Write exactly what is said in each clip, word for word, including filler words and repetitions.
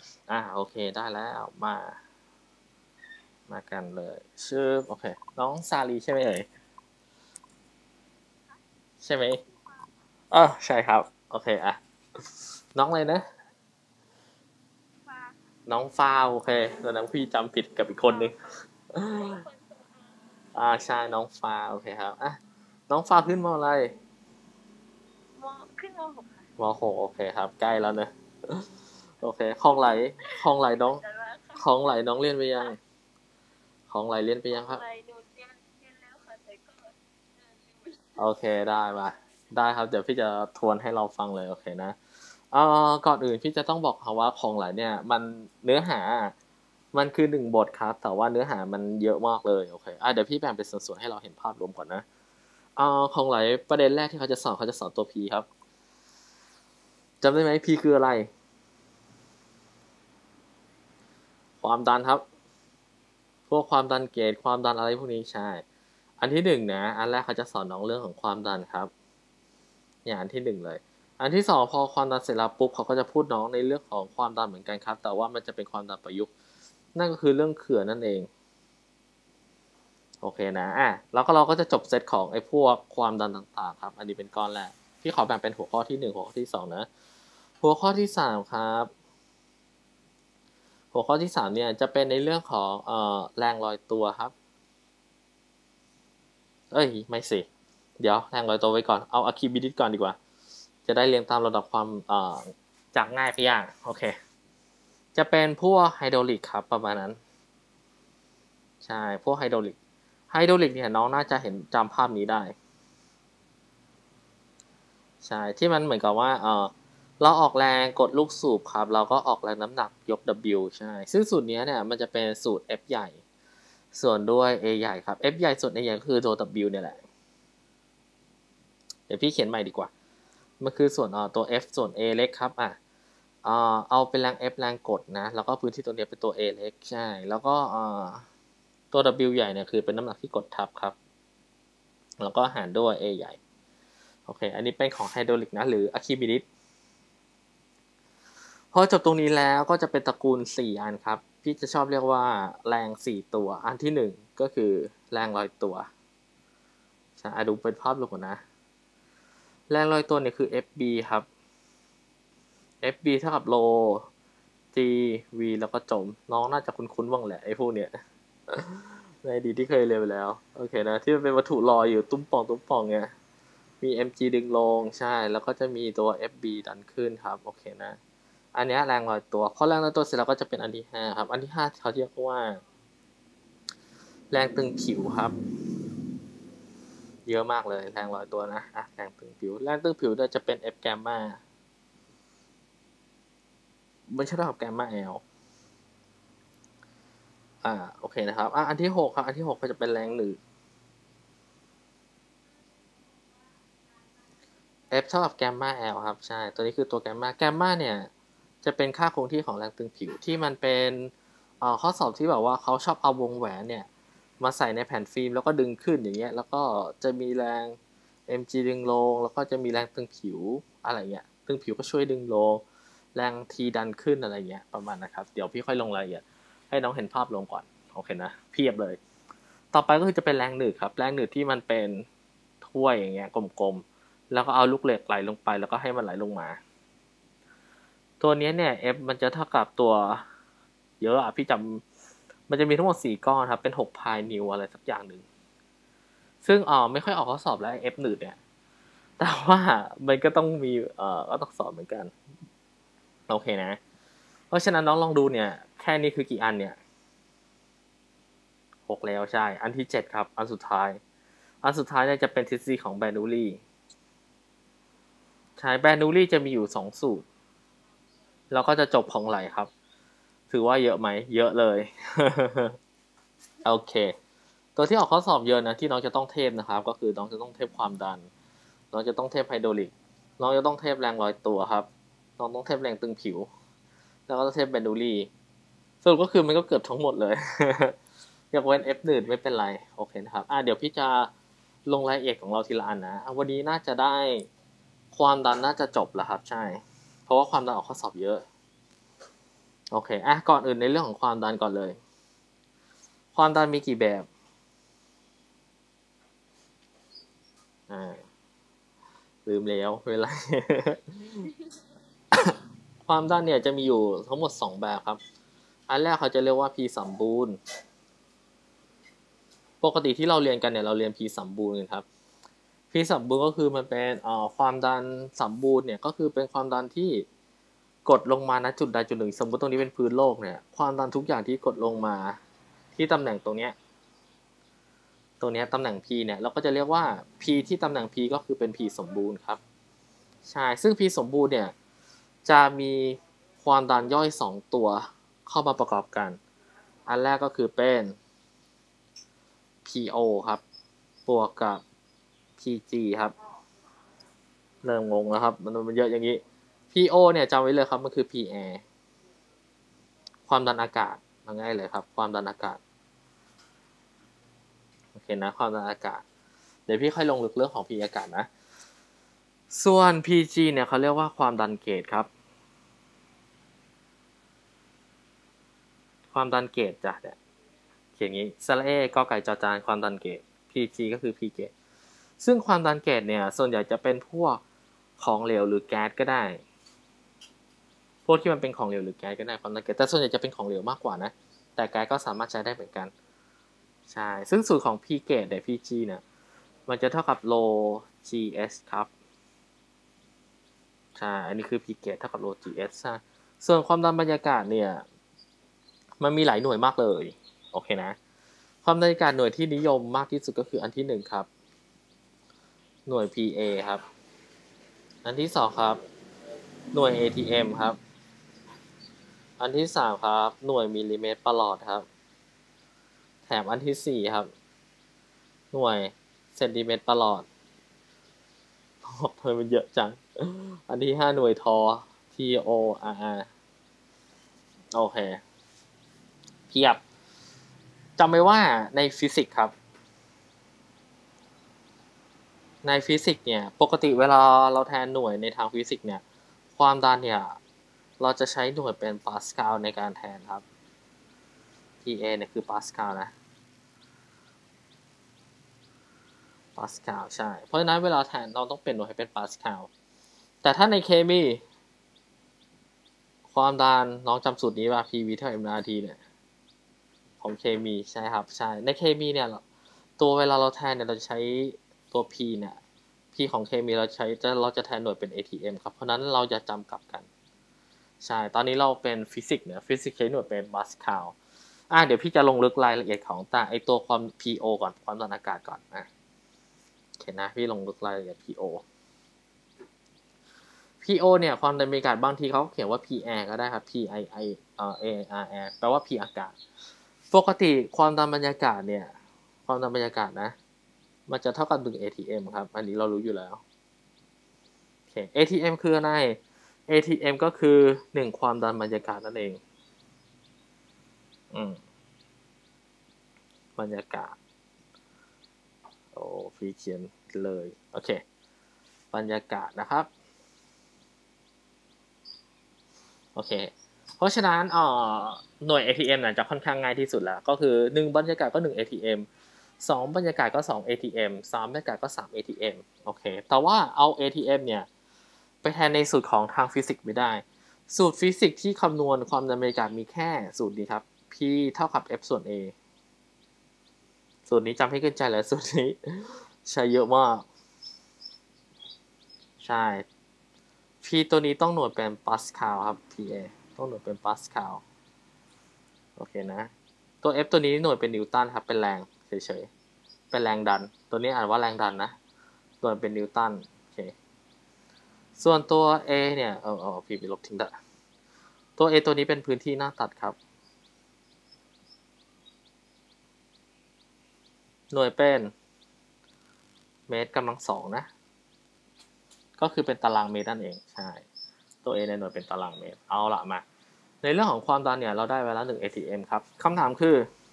อ่าโอเคได้แล้วมามากันเลยชื่อโอเคน้องซาลีใช่ไหมเอ่ยใช่ไหมเออใช่ครับโอเคอ่ะน้องอะไรนะน้องฟ้าโอเคตอนนั้นพี่จำผิดกับอีกคนนึงอ่าใช่น้องฟ้าโอเคครับอ่ะน้องฟ้าขึ้นมอะไรมขึ้นมหกค่ะมหกโอเคครับใกล้แล้วเนอะโอเคของไหลของไหลน้องกันว่าค่ะของไหลน้องเรียนไปยังค่ะของไหลเรียนไปขยังครับองอะไรหนูเรียนเรียนแล้วค่ะแต่ก็เออลืมโอเคได้มาได้ครับเดี๋ยวพี่จะทวนให้เราฟังเลยโอเคนะเอ่อก่อนอื่นพี่จะต้องบอกเขาว่าของหลายเนี่ยมันเนื้อหามันคือหนึ่งบทครับแต่ว่าเนื้อหามันเยอะมากเลยโอเคอ่ะเดี๋ยวพี่แบ่งเป็นส่วนๆให้เราเห็นภาพรวมก่อนนะเอ่อของหลายประเด็นแรกที่เขาจะสอนเขาจะสอนตัว P ครับจำได้ไหม P คืออะไรความดันครับพวกความดันเกรดความดันอะไรพวกนี้ใช่อันที่หนึ่งนะอันแรกเขาจะสอนน้องเรื่องของความดันครับเนี่ยอันที่หนึ่งเลย อันที่สองพอความดันเสร็จแล้วปุ๊บเขาก็จะพูดน้องในเรื่องของความดันเหมือนกันครับแต่ว่ามันจะเป็นความดันประยุกต์นั่นก็คือเรื่องเขื่อนนั่นเองโอเคนะอ่ะแล้วก็เราก็จะจบเซตของไอ้พวกความดันต่างๆครับอันนี้เป็นก้อนแรกพี่ขอแบ่งเป็นหัวข้อที่หนึ่งหัวข้อที่สองนะหัวข้อที่สามครับหัวข้อที่สามเนี่ยจะเป็นในเรื่องของเอ่อแรงลอยตัวครับเอ้ยไม่สิเดี๋ยวแรงลอยตัวไว้ก่อนเอาอะคิบิดิสก่อนดีกว่าจะได้เรียงตามระดับความเอ่อจากง่ายไปยากโอเค จะเป็นพวกไฮดรอลิกครับประมาณนั้นใช่พวกไฮดรอลิกไฮดรอลิกเนี่ยน้องน่าจะเห็นจำภาพนี้ได้ใช่ที่มันเหมือนกับว่าเออเราออกแรงกดลูกสูบครับเราก็ออกแรงน้ำหนักยก W ใช่ซึ่งสูตรนี้เนี่ยมันจะเป็นสูตร F ใหญ่ส่วนด้วย A ใหญ่ครับ F ใหญ่ส่วน A ใหญ่ก็คือตัว W เนี่ยแหละเดี๋ยวพี่เขียนใหม่ดีกว่ามันคือส่วนเอ่อตัว F ส่วน A เล็กครับอ่ะเอ่อเอาเป็นแรง F แรงกดนะแล้วก็พื้นที่ตัวนี้เป็นตัว A เล็กใช่แล้วก็เอ่อ ตัว W ใหญ่เนี่ยคือเป็นน้ำหนักที่กดทับครับแล้วก็หารด้วย A ใหญ่โอเคอันนี้เป็นของไฮดรอลิกนะหรืออะคิมิดิสพอจบตรงนี้แล้วก็จะเป็นตระกูลสี่อันครับพี่จะชอบเรียกว่าแรงสี่ตัวอันที่หนึ่งก็คือแรงลอยตัวใช่ดูเป็นภาพรวมก่อนนะแรงลอยตัวเนี่ยคือ เอฟ บี ครับ เอฟ บี เท่ากับโล G V แล้วก็จมน้องน่าจะคุ้นๆบ้างแหละไอ้พวกเนี้ยในอดีตที่เคยเรียนไปแล้วโอเคนะที่มันเป็นวัตถุลอยอยู่ตุ้มป่องตุ้มป่องเนี่ยมี เอ็ม จี ดึงลงใช่แล้วก็จะมีตัว เอฟ บี ดันขึ้นครับโอเคนะอันนี้แรงลอยตัวพอแรงลอยตัวเสร็จแล้วก็จะเป็นอันที่ห้าครับอันที่ห้าเขาเรียกว่าแรงตึงผิวครับเยอะมากเลยแรงลอยตัวนะอ่ะแรงตึงผิวแรงตึงผิวเนี่ยจะเป็น F แกมมาไม่ใช่เท่ากับแกมมา L อ่าโอเคนะครับอ่ะอันที่หกครับอันที่หกก็จะเป็นแรงหนืด F เท่ากับแกมมา L ครับใช่ตัวนี้คือตัวแกมมาแกมมาเนี่ยจะเป็นค่าคงที่ของแรงตึงผิวที่มันเป็นเอ่อข้อสอบที่แบบว่าเขาชอบเอาวงแหวนเนี่ยมาใส่ในแผ่นฟิล์มแล้วก็ดึงขึ้นอย่างเงี้ยแล้วก็จะมีแรง เอ็ม จี ดึงลงแล้วก็จะมีแรงตึงผิวอะไรเงี้ยตึงผิวก็ช่วยดึงลงแรง T ดันขึ้นอะไรเงี้ยประมาณนะครับเดี๋ยวพี่ค่อยลงรายละเอียดให้น้องเห็นภาพรวมก่อนโอเคนะเพียบเลยต่อไปก็คือจะเป็นแรงหนืดครับแรงหนืดที่มันเป็นถ้วยอย่างเงี้ยกลมๆแล้วก็เอาลูกเหล็กไหลลงไปแล้วก็ให้มันไหลลงมาตัวนี้เนี่ย F มันจะเท่ากับตัวเยอะอะพี่จำมันจะมีทั้งหมดสี่ก้อนครับเป็นหกพายนิวอะไรสักอย่างหนึ่งซึ่งอ๋อไม่ค่อยออกข้อสอบแล้ว F หนืดเนี่ยแต่ว่ามันก็ต้องมีเอ่อก็ต้องสอบเหมือนกันโอเคนะเพราะฉะนั้นน้องลองดูเนี่ยแค่นี้คือกี่อันเนี่ยหกแล้วใช่อันที่เจ็ดครับอันสุดท้ายอันสุดท้ายเนี่ยจะเป็นทฤษฎีของแบรนูลีใช้แบรนูลีจะมีอยู่สองสูตรแล้วก็จะจบของไหลครับถือว่าเยอะไหมเยอะเลยโอเคตัวที่ออกข้อสอบเยอะนะที่น้องจะต้องเทพนะครับก็คือน้องจะต้องเทพความดันน้องจะต้องเทพไฮดรอลิกน้องจะต้องเทพแรงลอยตัวครับน้องต้องเทพแรงตึงผิวแล้วก็ต้องเทพแบรนูลีสรุปก็คือมันก็เกือบทั้งหมดเลยยกเว้น F หนึ่งไม่เป็นไรโอเคนะครับอ่ะเดี๋ยวพี่จะลงรายละเอียดของเราทีละอันนะวันนี้น่าจะได้ความดันน่าจะจบแล้วครับใช่เพราะว่าความดันออกข้อสอบเยอะโอเคอ่ะก่อนอื่นในเรื่องของความดันก่อนเลยความดันมีกี่แบบอ่าลืมแล้วเวลา ความดันเนี่ยจะมีอยู่ทั้งหมดสองแบบครับอันแรกเขาจะเรียกว่า P สมบูรณ์ปกติที่เราเรียนกันเนี่ยเราเรียน P สมบูรณ์กันครับ P สมบูรณ์ก็คือมันเป็นเอ่อความดันสมบูรณ์เนี่ยก็คือเป็นความดันที่กดลงมาณจุดใดจุดหนึ่งสมมติตรงนี้เป็นพื้นโลกเนี่ยความดันทุกอย่างที่กดลงมาที่ตำแหน่งตรงเนี้ยตรงเนี้ยตำแหน่ง P เนี่ยเราก็จะเรียกว่า P ที่ตำแหน่ง P ก็คือเป็น P สมบูรณ์ครับใช่ซึ่ง P สมบูรณ์เนี่ยจะมีความดันย่อยสองตัวเข้ามาประกอบกันอันแรกก็คือเป็น พี โอ ครับบวกกับ พี จี ครับเริ่มงงแล้วครับมันมันเยอะอย่างนี้ พี โอ เนี่ยจำไว้เลยครับมันคือ P air ความดันอากาศง่ายเลยครับความดันอากาศโอเคนะความดันอากาศเดี๋ยวพี่ค่อยลงลึกเรื่องของ P อากาศนะส่วน พี จี เนี่ยเขาเรียกว่าความดันเกจครับความดันเกจจ้ะเนี่ยเขียนงี้สระเอกอไก่จอจานความดันเกจ พี จี ก็คือ P เกจซึ่งความดันเกจเนี่ยส่วนใหญ่จะเป็นพวกของเหลวหรือแก๊สก็ได้พวกที่มันเป็นของเหลวหรือแก๊สก็ได้ความดันเกจแต่ส่วนใหญ่จะเป็นของเหลวมากกว่านะแต่แก๊สก็สามารถใช้ได้เหมือนกันใช่ซึ่งสูตรของ P เกจเนี่ย พี จี เนี่ยมันจะเท่ากับ rho จี เอส ครับใช่อันนี้คือ P เกจเท่ากับ rho จี เอส ใช่ส่วนความดันบรรยากาศเนี่ยมันมีหลายหน่วยมากเลยโอเคนะความดันบรรยากาศหน่วยที่นิยมมากที่สุดก็คืออันที่หนึ่งครับหน่วย พี เอ ครับอันที่สองครับหน่วย เอ ที เอ็ม ครับอันที่สามครับหน่วยมิลลิเมตรประหลอดครับแถมอันที่สี่ครับหน่วยเซนติเมตรประหลอดทำไมมันเยอะจังอันที่ห้าหน่วยทอ ที โอ อาร์ อาร์ โอเคเพียบจำไว้ว่าในฟิสิกส์ครับในฟิสิกส์เนี่ยปกติเวลาเราแทนหน่วยในทางฟิสิกส์เนี่ยความดันเนี่ยเราจะใช้หน่วยเป็นปาสกาลในการแทนครับ พี เอ เนี่ยคือปาสกาลนะปาสกาลใช่เพราะฉะนั้นเวลาแทนเราต้องเปลี่ยนหน่วยให้เป็นปาสกาลแต่ถ้าในเคมีความดันน้องจำสูตรนี้ป่ะ พี วี เท่า เอ็ม อาร์ ที เนี่ยของเคมีใช่ครับใช่ในเคมีเนี่ยตัวเวลาเราแทนเนี่ยเราจะใช้ตัว P เนี่ย P ของเคมีเราใช้จะเราจะแทนหน่วยเป็น เอ ที เอ็ม ครับเพราะนั้นเราจะจำกลับกันใช่ตอนนี้เราเป็นฟิสิกส์เนี่ยฟิสิกส์ใช้หน่วยเป็นปาสกาลอ่ะเดี๋ยวพี่จะลงลึกรายละเอียดของแต่ไอตัวความ พี โอ ก่อนความดันอากาศก่อนอ่ะโอเคนะพี่ลงลึกรายละเอียด พี โอ พี โอ เนี่ยความดันอากาศบางทีเขาเขียนว่า P air ก็ได้ครับ P I I เอ่อ A R air แปลว่า P อากาศปกติความดันบรรยากาศเนี่ยความดันบรรยากาศนะมันจะเท่ากับหนึ่ง เอ ที เอ็ม ครับอันนี้เรารู้อยู่แล้วโอเค เอ ที เอ็ม คืออะไร เอ ที เอ็ม ก็คือหนึ่งความดันบรรยากาศนั่นเองอืมบรรยากาศโอ้พี่เขียนเลยโอเคบรรยากาศนะครับโอเคเพราะฉะนั้นเอ่อหน่วย เอ ที เอ็ม เนี่ยจะค่อนข้างง่ายที่สุดแล้วก็คือหนึ่งบรรยากาศก็หนึ่ง เอ ที เอ็ม สองบรรยากาศก็สอง เอ ที เอ็ม สามบรรยากาศก็สาม เอ ที เอ็ม โอเคแต่ว่าเอา เอ ที เอ็ม เนี่ยไปแทนในสูตรของทางฟิสิกส์ไม่ได้สูตรฟิสิกส์ที่คำนวณความดันบรรยากาศมีแค่สูตรนี้ครับ P เท่ากับ F ส่วน A สูตรนี้จำให้ขึ้นใจเลยสูตรนี้ใช้เยอะมากใช่ P ตัวนี้ต้องหน่วยเป็นปาสคาลครับ พี เอ ต้องหน่วยเป็นปาสคาลโอเคนะตัว F ตัวนี้หน่วยเป็นนิวตันครับเป็นแรงเฉยๆเป็นแรงดันตัวนี้อ่านว่าแรงดันนะหน่วยเป็นนิวตันโอเคส่วนตัว A เนี่ยเออเออพี่ไปลบทิ้งได้ตัว A ตัวนี้เป็นพื้นที่หน้าตัดครับหน่วยเป็นเมตรกำลังสองนะก็คือเป็นตารางเมตรนั่นเองใช่ตัว A ในหน่วยเป็นตารางเมตรเอาละมาในเรื่องของความดันเนี่ยเราได้ไว้แล้วหนึ่ง เอ ที เอ็ม ครับคำถามคือ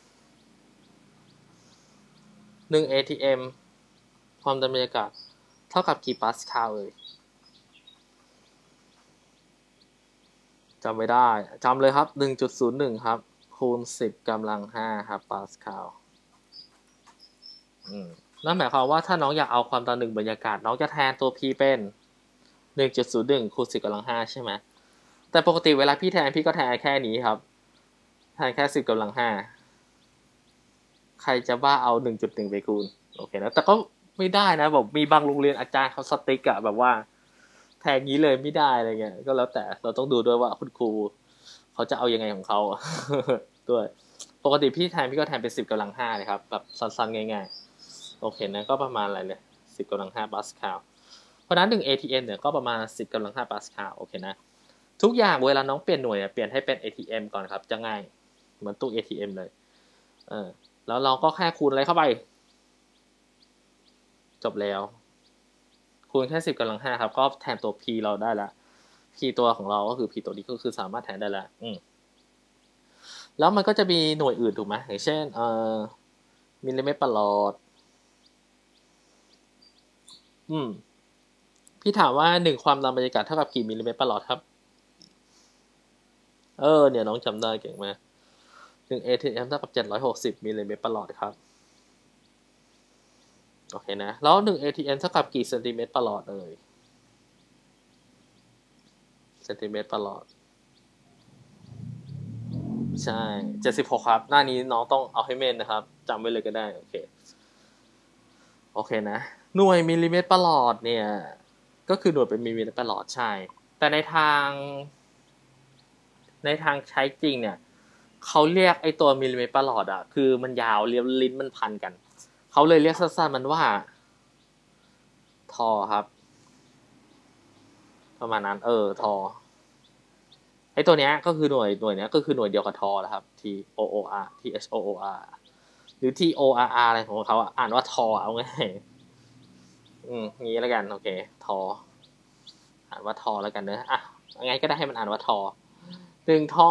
หนึ่ง เอ ที เอ็ม ความดันบรรยากาศเท่ากับกี่ปาสคาลเอ่ยจำไม่ได้จำเลยครับ หนึ่งจุดศูนย์หนึ่ง ครับคูณสิบกำลังห้าครับปาสคาลอืมนั่นหมายความว่าถ้าน้องอยากเอาความดันหนึ่งบรรยากาศน้องจะแทนตัว P เป็น หนึ่งจุดศูนย์หนึ่ง คูณสิบกำลังห้าใช่ไหมแต่ปกติเวลาพี่แทนพี่ก็แทนแค่นี้ครับแทนแค่สิบกำลังห้าใครจะบ้าเอา หนึ่งจุดหนึ่ง ไปคูณโอเคนะแต่ก็ไม่ได้นะแบบมีบางโรงเรียนอาจารย์เขาสติ๊กอะแบบว่าแทนงี้เลยไม่ได้อะไรเงี้ยก็แล้วแต่เราต้องดูด้วยว่าคุณครูเขาจะเอายังไงของเขา ด้วยปกติพี่แทนพี่ก็แทนเป็นสิบกำลังห้าเลยครับแบบสั้นๆง่ายๆโอเคนะก็ประมาณอะไรเลยสิบกำลังห้าปาสคาลเพราะนั้นหนึ่ง เอ ที เอ็ม เนี่ยก็ประมาณสิบกำลังห้าปาสคาลโอเคนะทุกอย่างเวลาน้องเปลี่ยนหน่วยเปลี่ยนให้เป็น เอ ที เอ็ม ก่อนครับจะง่ายเหมือนตู้ เอ ที เอ็ม เลยเออแล้วเราก็แค่คูณอะไรเข้าไปจบแล้วคูณแค่สิบกำลังห้าครับก็แทนตัว p เราได้ละ p ตัวของเราก็คือ p ตัวนี้ก็คือสามารถแทนได้แล้วอืมแล้วมันก็จะมีหน่วยอื่นถูกไหมอย่างเช่นเอ่อมิลลิเมตรประหลอดอืมพี่ถามว่าหนึ่งความดันบรรยากาศเท่ากับกี่มิลลิเมตรประหลอดครับเออเนี่ยน้องจำได้เก่งมากหนึ่ง เอ ที เอ็ม เท่ากับเจ็ดร้อยหกสิบมิลลิเมตรประหลอดครับโอเคนะแล้วหนึ่ง เอ ที เอ็ม เท่ากับกี่เซนติเมตรประหลอดเอ่ยเซนติเมตรประหลอดใช่เจ็ดสิบหกครับหน้านี้น้องต้องเอาให้เม่นนะครับจำไว้เลยก็ได้โอเคโอเคนะหน่วยมิลลิเมตรประหลอดเนี่ยก็คือหน่วยเป็นมิลลิเมตรประหลอดใช่แต่ในทางในทางใช้จริงเนี่ยเขาเรียกไอตัวมิลลิเมตรประหลอดอ่ะคือมันยาวเรียลิ้นมันพันกันเขาเลยเรียกสั้นๆมันว่าทอครับประมาณนั้นเออทอไอตัวเนี้ยก็คือหน่วยหน่วยเนี้ยก็คือหน่วยเดียวกับทอนะครับ T O O R T H O O R หรือ T O R R อะไรของเขาอ่ะอ่านว่าทอเอาไงอืมงี้แล้วกันโอเคทออ่านว่าทอแล้วกันเนอะอ่ะยังไงก็ได้ให้มันอ่านว่าทอหนึ่งท่อ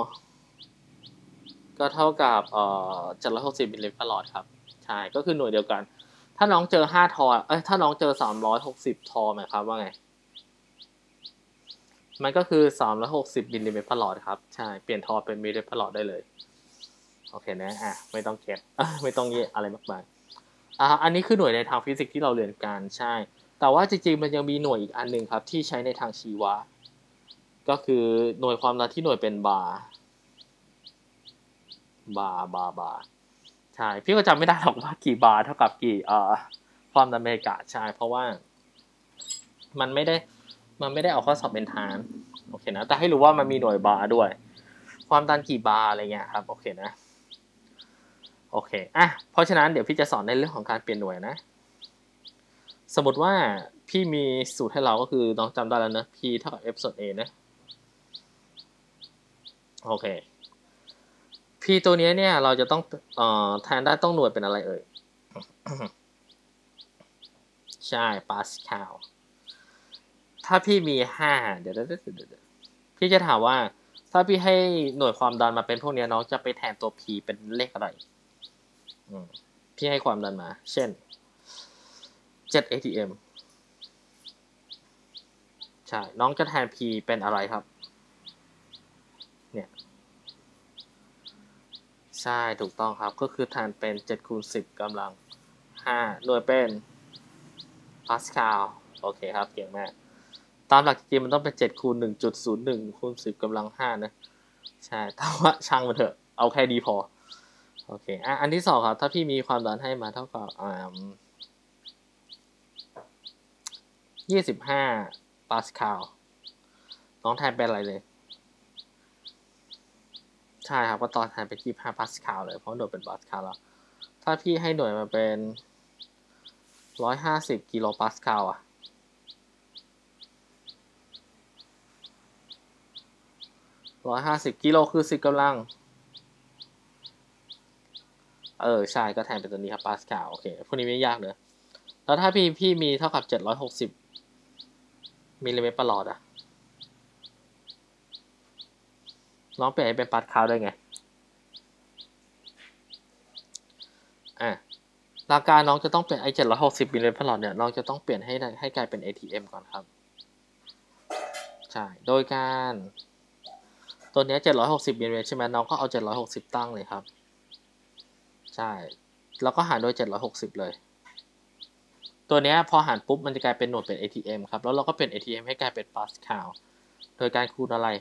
ก็เท่ากับเอ่อเจ็ดร้อยหกสิบมิลลิลิตรประหลอดครับใช่ก็คือหน่วยเดียวกันถ้าน้องเจอห้าทอเอ้ยถ้าน้องเจอสามร้อยหกสิบทอหมายความว่าไงมันก็คือสามร้อยหกสิบมิลลิเมตรประหลอดครับใช่เปลี่ยนทอเป็นมิลลิลิตรประหลอดได้เลยโอเคนะอ่ะไม่ต้องเก็บไม่ต้องเยอะอะไรมากมายอ่าอันนี้คือหน่วยในทางฟิสิกส์ที่เราเรียนกันใช่แต่ว่าจริงๆมันยังมีหน่วยอีกอันหนึ่งครับที่ใช้ในทางชีวะก็คือหน่วยความดันที่หน่วยเป็นบาร์บาร์บาร์บาร์ใช่พี่ก็จำไม่ได้หรอกว่ากี่บาร์เท่ากับกี่เอ่อความดันบรรยากาศใช่เพราะว่ามันไม่ได้มันไม่ได้เอาข้อสอบเป็นทางโอเคนะแต่ให้รู้ว่ามันมีหน่วยบาร์ด้วยความดันกี่บาร์อะไรเงี้ยครับโอเคนะโอเคอ่ะเพราะฉะนั้นเดี๋ยวพี่จะสอนในเรื่องของการเปลี่ยนหน่วยนะสมมติว่าพี่มีสูตรให้เราก็คือน้องจำได้แล้วนะ P เท่ากับ F ส่วน A นะโอเค P ตัวนี้เนี่ยเราจะต้องเอ่อแทนได้ต้องหน่วยเป็นอะไรเอ่ย ใช่ปาสคาลถ้าพี่มีห้าเดี๋ยวเดี๋ยวเดี๋ยวพี่จะถามว่าถ้าพี่ให้หน่วยความดันมาเป็นพวกนี้น้องจะไปแทนตัว P เป็นเลขอะไรพี่ให้ความดันมาเช่นเจ็ด เอ ที เอ็ม ใช่น้องจะแทน P เป็นอะไรครับเนี่ยใช่ถูกต้องครับก็คือแทนเป็นเจ็ดคูณสิบกำลังห้าหน่วยเป็นปาสคาลโอเคครับเก่งมากตามหลักจริงมันต้องเป็นเจ็ดคูณหนึ่งจุดศูนย์หนึ่งคูณสิบกำลังห้านะใช่แต่ว่าช่างมันเถอะเอาแค่ดีพอโอเคอ่ะอันที่สองครับถ้าพี่มีความดันให้มาเท่ากับอ่ายี่สิบห้าปาสคาลน้องแทนเป็นอะไรเลยใช่ครับก็ตอนแทนเป็นยี่สิบห้าปาสคาลเลยเพราะหน่วยเป็นปาสคาลแล้วถ้าพี่ให้หน่วยมาเป็นร้อยห้าสิบกิโลปาสคาลอะร้อยห้าสิบกิโลคือสิบกำลังเออใช่ก็แทนเป็นตัวนี้ครับปาสคาลโอเคพวกนี้ไม่ยากเลยแล้วถ้าพี่พี่มีเท่ากับเจ็ดร้อยหกสิบมิลลิเมตรประหลอดอะน้องเปลี่ยนให้เป็นปาสคาลได้ไงอ่ะหลักการน้องจะต้องเปลี่ยนไอ้เจ็ดร้อยหกสิบมิลลิเมตรประหลอดเนี่ยน้องจะต้องเปลี่ยนให้ให้กลายเป็น เอ ที เอ็ม ก่อนครับใช่โดยการตัวนี้เจ็ดร้อยหกสิบมิลลิเมตรใช่ไหมน้องก็เอาเจ็ดร้อยหกสิบตั้งเลยครับใช่แล้วก็หารด้วยเจ็ดร้อยหกสิบเลยตัวนี้พอหารปุ๊บมันจะกลายเป็นหน่วยเป็น เอ ที เอ็ม ครับแล้วเราก็เป็น เอ ที เอ็ม ให้กลายเป็นปาสคาลโดยการคูณอะไร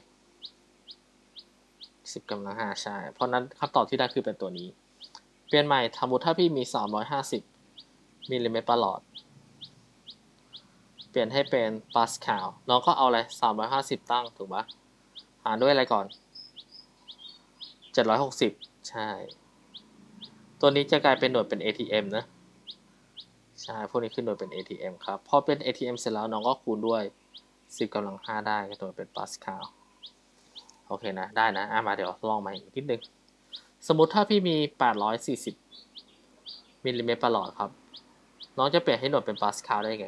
สิบกำลังห้าใช่เพราะนั้นคำตอบที่ได้คือเป็นตัวนี้เปลี่ยนใหม่สมมติถ้าพี่มีสามร้อยห้าสิบมิลลิเมตรประหลอดเปลี่ยนให้เป็นปาสคาลน้องก็เอาอะไรสามร้อยห้าสิบตั้งถูกปะหารด้วยอะไรก่อนเจ็ดร้อยหกสิบใช่ตัวนี้จะกลายเป็นหน่วยเป็น เอ ที เอ็ม นะใช่พวกนี้ขึ้นหน่วยเป็น เอ ที เอ็ม ครับพอเป็น เอ ที เอ็ม เสร็จแล้วน้องก็คูณด้วยสิบกำลังห้าได้ก็ตัวเป็นปาสคาลโอเคนะได้นะอ่ะมาเดี๋ยวลองมาอีกนิดนึงสมมติถ้าพี่มีแปดร้อยสี่สิบมิลลิเมตรประหลอดครับน้องจะเปลี่ยนให้หน่วยเป็นปาสคาลได้ไง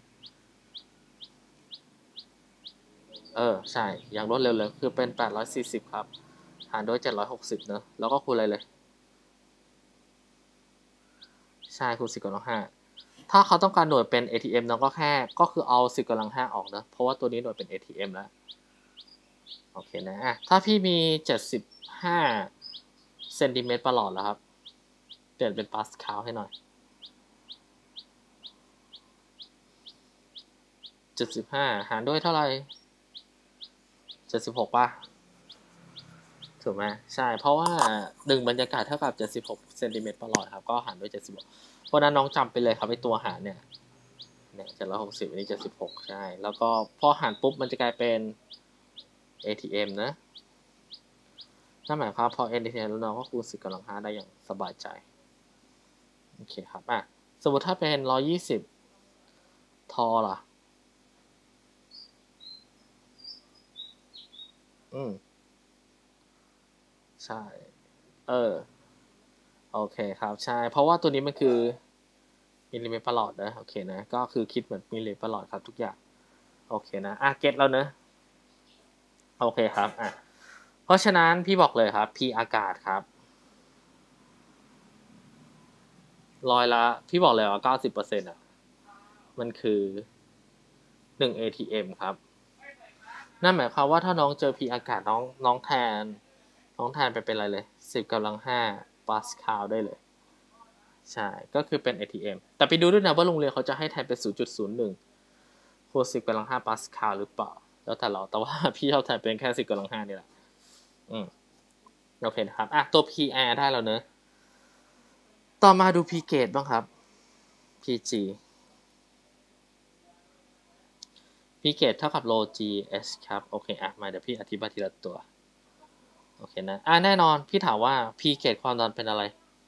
เออใช่อย่างรวดเร็วเลยคือเป็นแปดร้อยสี่สิบครับหารด้วยเจ็ดร้อยหกสิบเนอะแล้วก็คูณอะไรเลยใช่คูณสิบกำลังห้าถ้าเขาต้องการหน่วยเป็น เอ ที เอ็ม น้องก็แค่ก็คือเอาสิบกำลังห้าออกนะเพราะว่าตัวนี้หน่วยเป็น เอ ที เอ็ม แล้วโอเคนะอ่ะถ้าพี่มีเจ็ดสิบห้าเซนติเมตรประหลอดแล้วครับเปลี่ยนเป็นปาสคาลให้หน่อยเจ็ดสิบห้าหารด้วยเท่าไหร่เจ็ดสิบหกป่ะถูกไหมใช่เพราะว่าหนึ่งบรรยากาศเท่ากับเจ็ดสิบหกเซนติเมตรประหลอดครับก็หารด้วยเจ็ดสิบหกเพราะนั้นน้องจำไปเลยครับไอตัวหารเนี่ยเนี่ยเจ็ดร้อยหกสิบอันนี้เจ็ดสิบหกใช่แล้วก็พอหารปุ๊บมันจะกลายเป็น เอ ที เอ็ม นะนั่นหมายความพอ เอ ที เอ็ม แล้วน้องก็คูณสิบกำลังห้าได้อย่างสบายใจโอเคครับอ่ะสมมติถ้าเป็นร้อยยี่สิบทอล่ะอืมใช่เออโอเคครับใช่เพราะว่าตัวนี้มันคือมิลลิเมตรประหลอดนะโอเคนะก็คือคิดเหมือนมิลลิเมตรประหลอดครับทุกอย่างโอเคนะอ่ะเก็ตแล้วเนอะโอเคครับอ่ะเพราะฉะนั้นพี่บอกเลยครับ P อากาศครับร้อยละพี่บอกเลยว่าเก้าสิบเปอร์เซ็นต์อ่ะมันคือหนึ่ง เอ ที เอ็ม ครับนั่นหมายความว่าถ้าน้องเจอ P อากาศน้องน้องแทนน้องแทนไปเป็นอะไรเลยสิบกำลังห้าปาสคาลได้เลยใช่ก็คือเป็น เอ ที เอ็ม แต่ไปดูด้วยนะว่าโรงเรียนเขาจะให้แทนเป็น ศูนย์จุดศูนย์หนึ่งคูณสิบกำลังห้าปาสคาลหรือเปล่าแล้วแต่เราแต่ว่าพี่ชอบแทนเป็นแค่สิบกำลังห้านี่แหละอืมโอเคนะครับอ่ะตัว พี อาร์ ได้แล้วเนอะต่อมาดู P เกรดบ้างครับ พี จี P เกรดเท่ากับ low จี เอส ครับโอเคอ่ะมาเดี๋ยวพี่อธิบายทีละตัวโอเคนะอ่ะแน่นอนพี่ถามว่า P เกรดความดันเป็นอะไร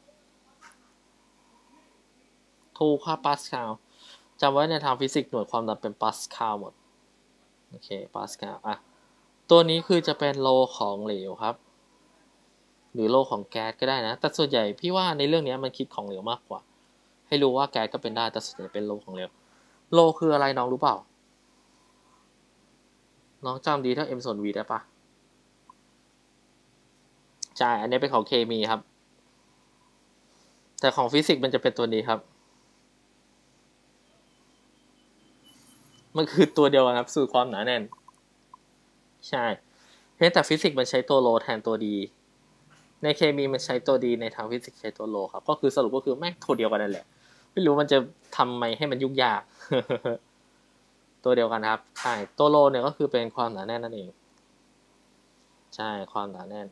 ถูกครับปาสคาลจำไว้ในทางฟิสิกส์หน่วยความดันเป็นปาสคาลหมดโอเคปาสคาลอ่ะตัวนี้คือจะเป็นโลของเหลวครับหรือโลของแก๊สก็ได้นะแต่ส่วนใหญ่พี่ว่าในเรื่องนี้มันคิดของเหลวมากกว่าให้รู้ว่าแก๊สก็เป็นได้แต่ส่วนใหญ่เป็นโลของเหลวโลคืออะไรน้องรู้เปล่าน้องจำดีเท่า m ส่วน v ได้ปะใช่อันนี้เป็นของเคมีครับแต่ของฟิสิกส์มันจะเป็นตัวนี้ครับมันคือตัวเดียวกันครับสูตรความหนาแน่นใช่เพียงแต่ฟิสิกส์มันใช้ตัวโลแทนตัวดีในเคมีมันใช้ตัวดีในทางฟิสิกส์ใช้ตัวโลครับก็คือสรุปก็คือแม่งตัวเดียวกันนั่นแหละไม่รู้มันจะทำไมให้มันยุ่งยาก ตัวเดียวกันครับใช่ตัวโลเนี่ยก็คือเป็นความหนาแน่นนั่นเองใช่ความหนาแน่น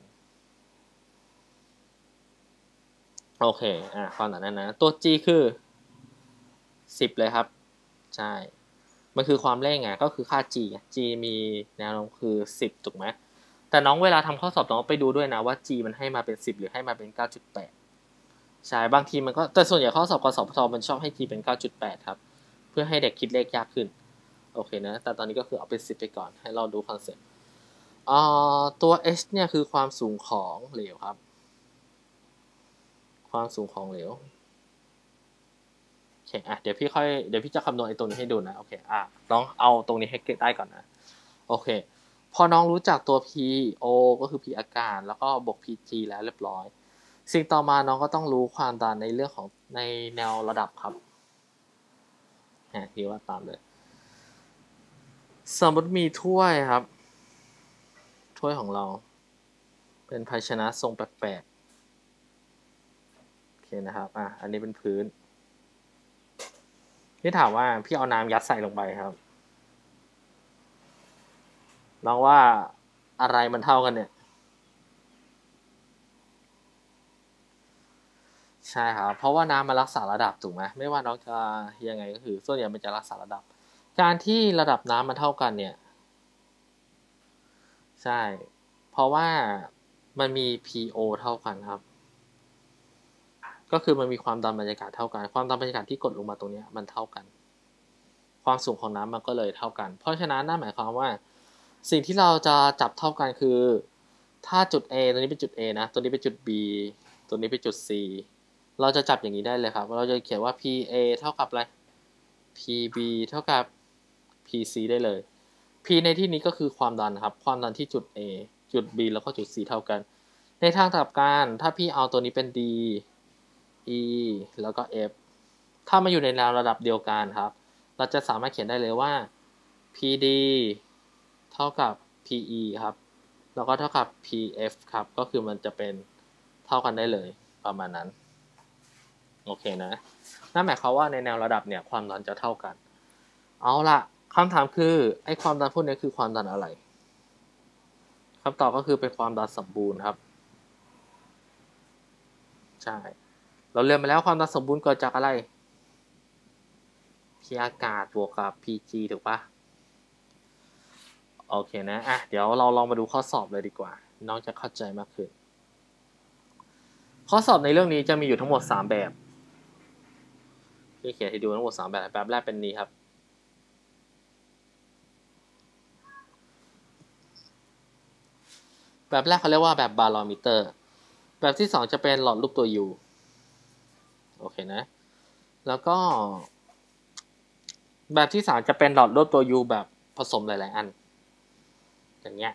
โอเคอ่าความหนาแน่นนะตัว G คือสิบเลยครับใช่มันคือความเร่งอ่ะก็คือค่า G G มีแนวโน้มคือสิบถูกไหมแต่น้องเวลาทำข้อสอบน้องไปดูด้วยนะว่า G มันให้มาเป็นสิบหรือให้มาเป็นเก้าจุดแปดใช่บางทีมันก็แต่ส่วนใหญ่ข้อสอบกสพทมันชอบให้ G เป็นเก้าจุดแปดครับเพื่อให้เด็กคิดเลขยากขึ้นโอเคนะแต่ตอนนี้ก็คือเอาเป็นสิบไปก่อนให้เราดูคอนเซ็ปต์อ่าตัว H เนี่ยคือความสูงของเหลวครับความสูงของเหลวโอเคอ่ะเดี๋ยวพี่ค่อยเดี๋ยวพี่จะคำนวณไอ้ตรงนี้ให้ดูนะโอเคอ่ะลองเอาตรงนี้ให้ได้ก่อนนะโอเคพอน้องรู้จักตัว P O ก็คือ P อากาศแล้วก็บวก พี จี แล้วเรียบร้อยสิ่งต่อมาน้องก็ต้องรู้ความดันในเรื่องของในแนวระดับครับอ่ะพี่ว่าตามเลยสมมติมีถ้วยครับถ้วยของเราเป็นภาชนะทรงแปลกๆโอเคนะครับอ่ะอันนี้เป็นพื้นที่ถามว่าพี่เอาน้ำยัดใส่ลงไปครับน้องว่าอะไรมันเท่ากันเนี่ยใช่ครับเพราะว่าน้ำมันรักษาระดับถูกไหมไม่ว่าน้องจะยังไงก็คือส่วนใหญ่มันจะรักษาระดับการที่ระดับน้ำมันเท่ากันเนี่ยใช่เพราะว่ามันมี พี โอ เท่ากันครับก็คือมันมีความดันบรรยากาศเท่ากันความดันบรรยากาศที่กดลงมาตรงนี้มันเท่ากันความสูงของน้ำมันก็เลยเท่ากันเพราะฉะนั้นนั่นหมายความว่าสิ่งที่เราจะจับเท่ากันคือถ้าจุด A ตัวนี้เป็นจุด A นะตัวนี้เป็นจุด B ตัวนี้เป็นจุด C เราจะจับอย่างนี้ได้เลยครับเราจะเขียนว่า พี เอ เท่ากับอะไร พี บี เท่ากับ พี ซี ได้เลย P ในที่นี้ก็คือความดันครับความดันที่จุด A จุด B แล้วก็จุด C เท่ากันในทางกลับกันถ้าพี่เอาตัวนี้เป็น D E แล้วก็ F ถ้ามาอยู่ในแนวระดับเดียวกันครับเราจะสามารถเขียนได้เลยว่า พี ดี เท่ากับ พี อี ครับแล้วก็เท่ากับ พี เอฟ ครับก็คือมันจะเป็นเท่ากันได้เลยประมาณนั้นโอเคนะนั่นหมายความว่าในแนวระดับเนี่ยความดันจะเท่ากันเอาละคำถามคือไอ้ความดันพวกนี้คือความดันอะไรคำตอบก็คือเป็นความดันสมบูรณ์ครับใช่เราเรียนมาแล้วความดันสมบูรณ์เกิดจากอะไร P อากาศบวกกับ Pg ถูกปะโอเคนะอ่ะเดี๋ยวเราลองมาดูข้อสอบเลยดีกว่าน้องจะเข้าใจมากขึ้นข้อสอบในเรื่องนี้จะมีอยู่ทั้งหมดสามแบบพี่เขียนให้ดูทั้งหมดสามแบบแบบแรกเป็นนี้ครับแบบแรกเขาเรียกว่าแบบบาโลมิเตอร์แบบที่สองจะเป็นหลอดรูปตัว U โอเคนะแล้วก็แบบที่สามจะเป็นหลอดรูปตัว U แบบผสมหลายๆอันอย่างเงี้ย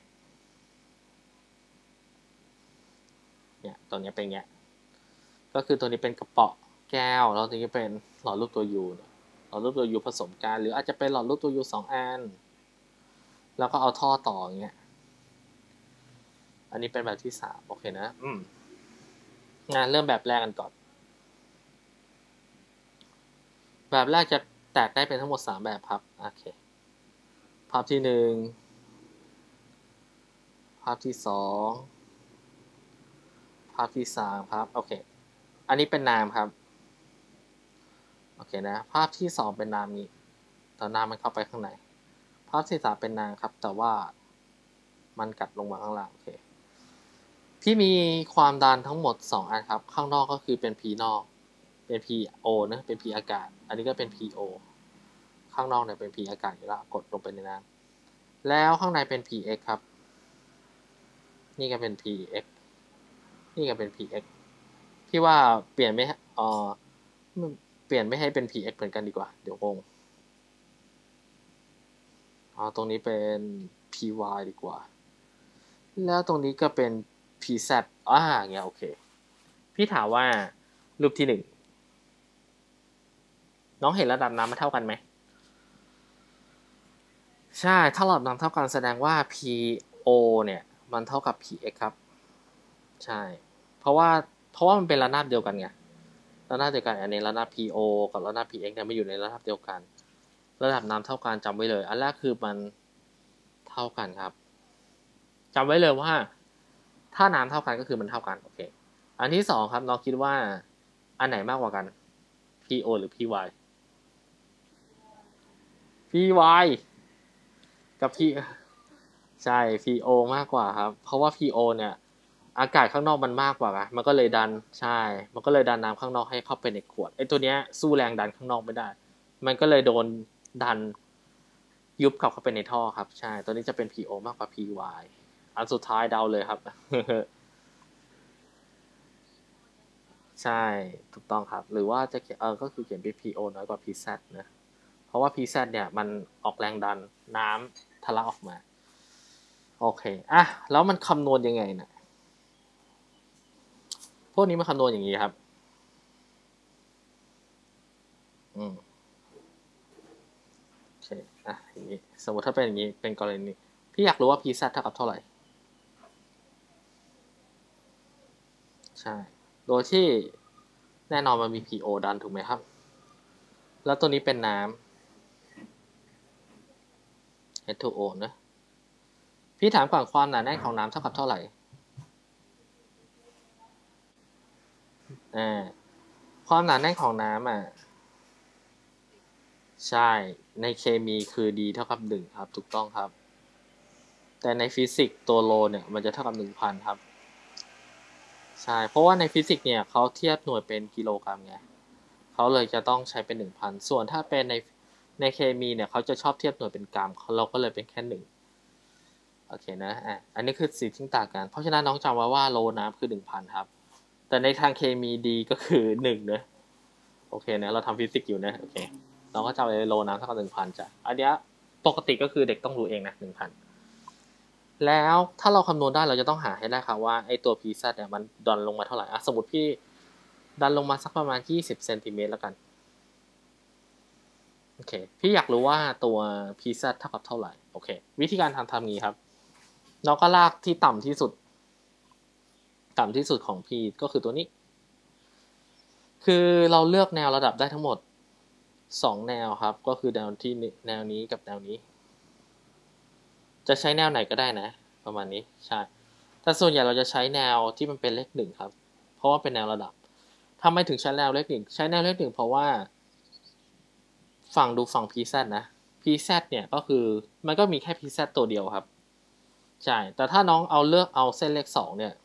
เนี่ยตัวนี้เป็นเงี้ยก็คือตัวนี้เป็นกระเป๋อแก้วแล้วตัวนี้เป็นหลอดรูปตัว U หลอดรูปตัว U ผสมกันหรืออาจจะเป็นหลอดรูปตัว U สองอันแล้วก็เอาท่อต่ออย่างเงี้ยอันนี้เป็นแบบที่สามโอเคนะอืมงานเริ่มแบบแรกกันก่อนแบบแรกจะแตกได้เป็นทั้งหมดสามแบบครับโอเคภาพที่หนึ่งภาพที่สองภาพที่สามครับโอเคอันนี้เป็นนามครับโอเคนะภาพที่สองเป็นนามนี้แต่นามมันเข้าไปข้างในภาพที่สามเป็นนามครับแต่ว่ามันกัดลงมาข้างล่างโอเคพี่มีความดันทั้งหมดสองอันครับข้างนอกก็คือเป็น P นอกเป็น พี โอ นะเป็น P อากาศอันนี้ก็เป็น พี โอ ข้างนอกเนี่ยเป็น P อากาศอยู่แล้วกดลงไปในน้ำแล้วข้างในเป็น พี เอ็กซ์ ครับนี่ก็เป็น พี เอ็กซ์ นี่ก็เป็น พี เอ็กซ์ พี่ว่าเปลี่ยนไม่เออเปลี่ยนไม่ให้เป็น พี เอ็กซ์ เหมือนกันดีกว่าเดี๋ยวงงเอาตรงนี้เป็น พี วาย ดีกว่าแล้วตรงนี้ก็เป็น พี แซด อ่าเงี้ยโอเคพี่ถามว่ารูปที่หนึ่งน้องเห็นระดับน้ำมันเท่ากันไหมใช่ถ้าระดับน้ำเท่ากันแสดงว่า พี โอ เนี่ยมันเท่ากับ พี เอ็กซ์ ครับใช่เพราะว่าเพราะว่ามันเป็นระนาบเดียวกันไงระนาบเดียวกันอันนี้ระนาบ พี โอ กับระนาบ พี เอ็กซ์ เนี่ยไม่อยู่ในระนาบเดียวกันระดับน้ำเท่ากันจำไว้เลยอันแรกคือมันเท่ากันครับจำไว้เลยว่าถ้าน้ำเท่ากันก็คือมันเท่ากันโอเคอันที่สองครับน้องคิดว่าอันไหนมากกว่ากัน พี โอ หรือ พี วาย พี วาย กับ P ใช่ พี โอ มากกว่าครับเพราะว่า พี โอ เนี่ยอากาศข้างนอกมันมากกว่าไงมันก็เลยดันใช่มันก็เลยดันน้ำข้างนอกให้เข้าไปในขวดไอ้ตัวเนี้ยสู้แรงดันข้างนอกไม่ได้มันก็เลยโดนดันยุบกลับเข้าไปในท่อครับใช่ตัวนี้จะเป็น พี โอ มากกว่า พี วาย อันสุดท้ายเดาเลยครับใช่ถูกต้องครับหรือว่าจะเขียนเออก็คือเขียนเป็น พี โอ น้อยกว่า พี แซด นะเพราะว่า พี แซด เนี่ยมันออกแรงดันน้ำทะลักออกมาโอเคอ่ะแล้วมันคำนวณยังไงนะพวกนี้มันคำนวณอย่างนี้ครับอืมโอเคอ่ะอย่างนี้สมมติถ้าเป็นอย่างนี้เป็นกรณีพี่อยากรู้ว่า พี แซด เท่ากับเท่าไหร่ใช่ โดยที่แน่นอนมันมี พี โอ ดันถูกไหมครับ แล้วตัวนี้เป็นน้ำ เอช ทู โอ นะพี่ถามก่อนความหนาแน่นของน้ำเท่ากับเท่าไหร่อ่าความหนาแน่นของน้ำอ่ะใช่ในเคมีคือ D เท่ากับหนึ่งครับถูกต้องครับแต่ในฟิสิกส์ตัวโลเนี่ยมันจะเท่ากับหนึ่งพันครับใช่เพราะว่าในฟิสิกส์เนี่ยเขาเทียบหน่วยเป็นกิโลกรัมไงเขาเลยจะต้องใช้เป็นหนึ่งพันส่วนถ้าเป็นในในเคมีเนี่ยเขาจะชอบเทียบหน่วยเป็นกรัมเราก็เลยเป็นแค่หนึ่งโอเคนะอ่ะอันนี้คือสิ่งที่ต่างกันเพราะฉะนั้นน้องจำไว้ว่าโลน้ำคือหนึ่งพันครับแต่ในทางเคมีดีก็คือหนึ่งนะโอเคนะเราทำฟิสิกส์อยู่นะโอเคเราก็จำไว้โลน้ำเท่ากับหนึ่งพันจ้ะอันเนี้ยปกติก็คือเด็กต้องรู้เองนะหนึ่งพันแล้วถ้าเราคำนวณได้เราจะต้องหาให้ได้ครับว่าไอตัว pz เนี่ยมันดันลงมาเท่าไหร่อ่ะสมมติพี่ดันลงมาสักประมาณยี่สิบเซนติเมตรแล้วกันโอเคพี่อยากรู้ว่าตัว pz เท่ากับเท่าไหร่โอเควิธีการทำทำงี้ครับเราก็ลากที่ต่ำที่สุดต่ำที่สุดของ p ก็คือตัวนี้คือเราเลือกแนวระดับได้ทั้งหมดสองแนวครับก็คือแนวที่แนวนี้กับแนวนี้จะใช้แนวไหนก็ได้นะประมาณนี้ใช่แต่ส่วนใหญ่เราจะใช้แนวที่มันเป็นเลขหนึ่งครับเพราะว่าเป็นแนวระดับทำไมถึงใช้แนวเลขหนึ่งใช้แนวเลขหนึ่งเพราะว่าฝั่งดูฝั่ง pz นะ pz เนี่ยก็คือมันก็มีแค่ pz ตัวเดียวครับใช่แต่ถ้าน้องเอาเลือกเอาเส้นเลขสองเนี่ย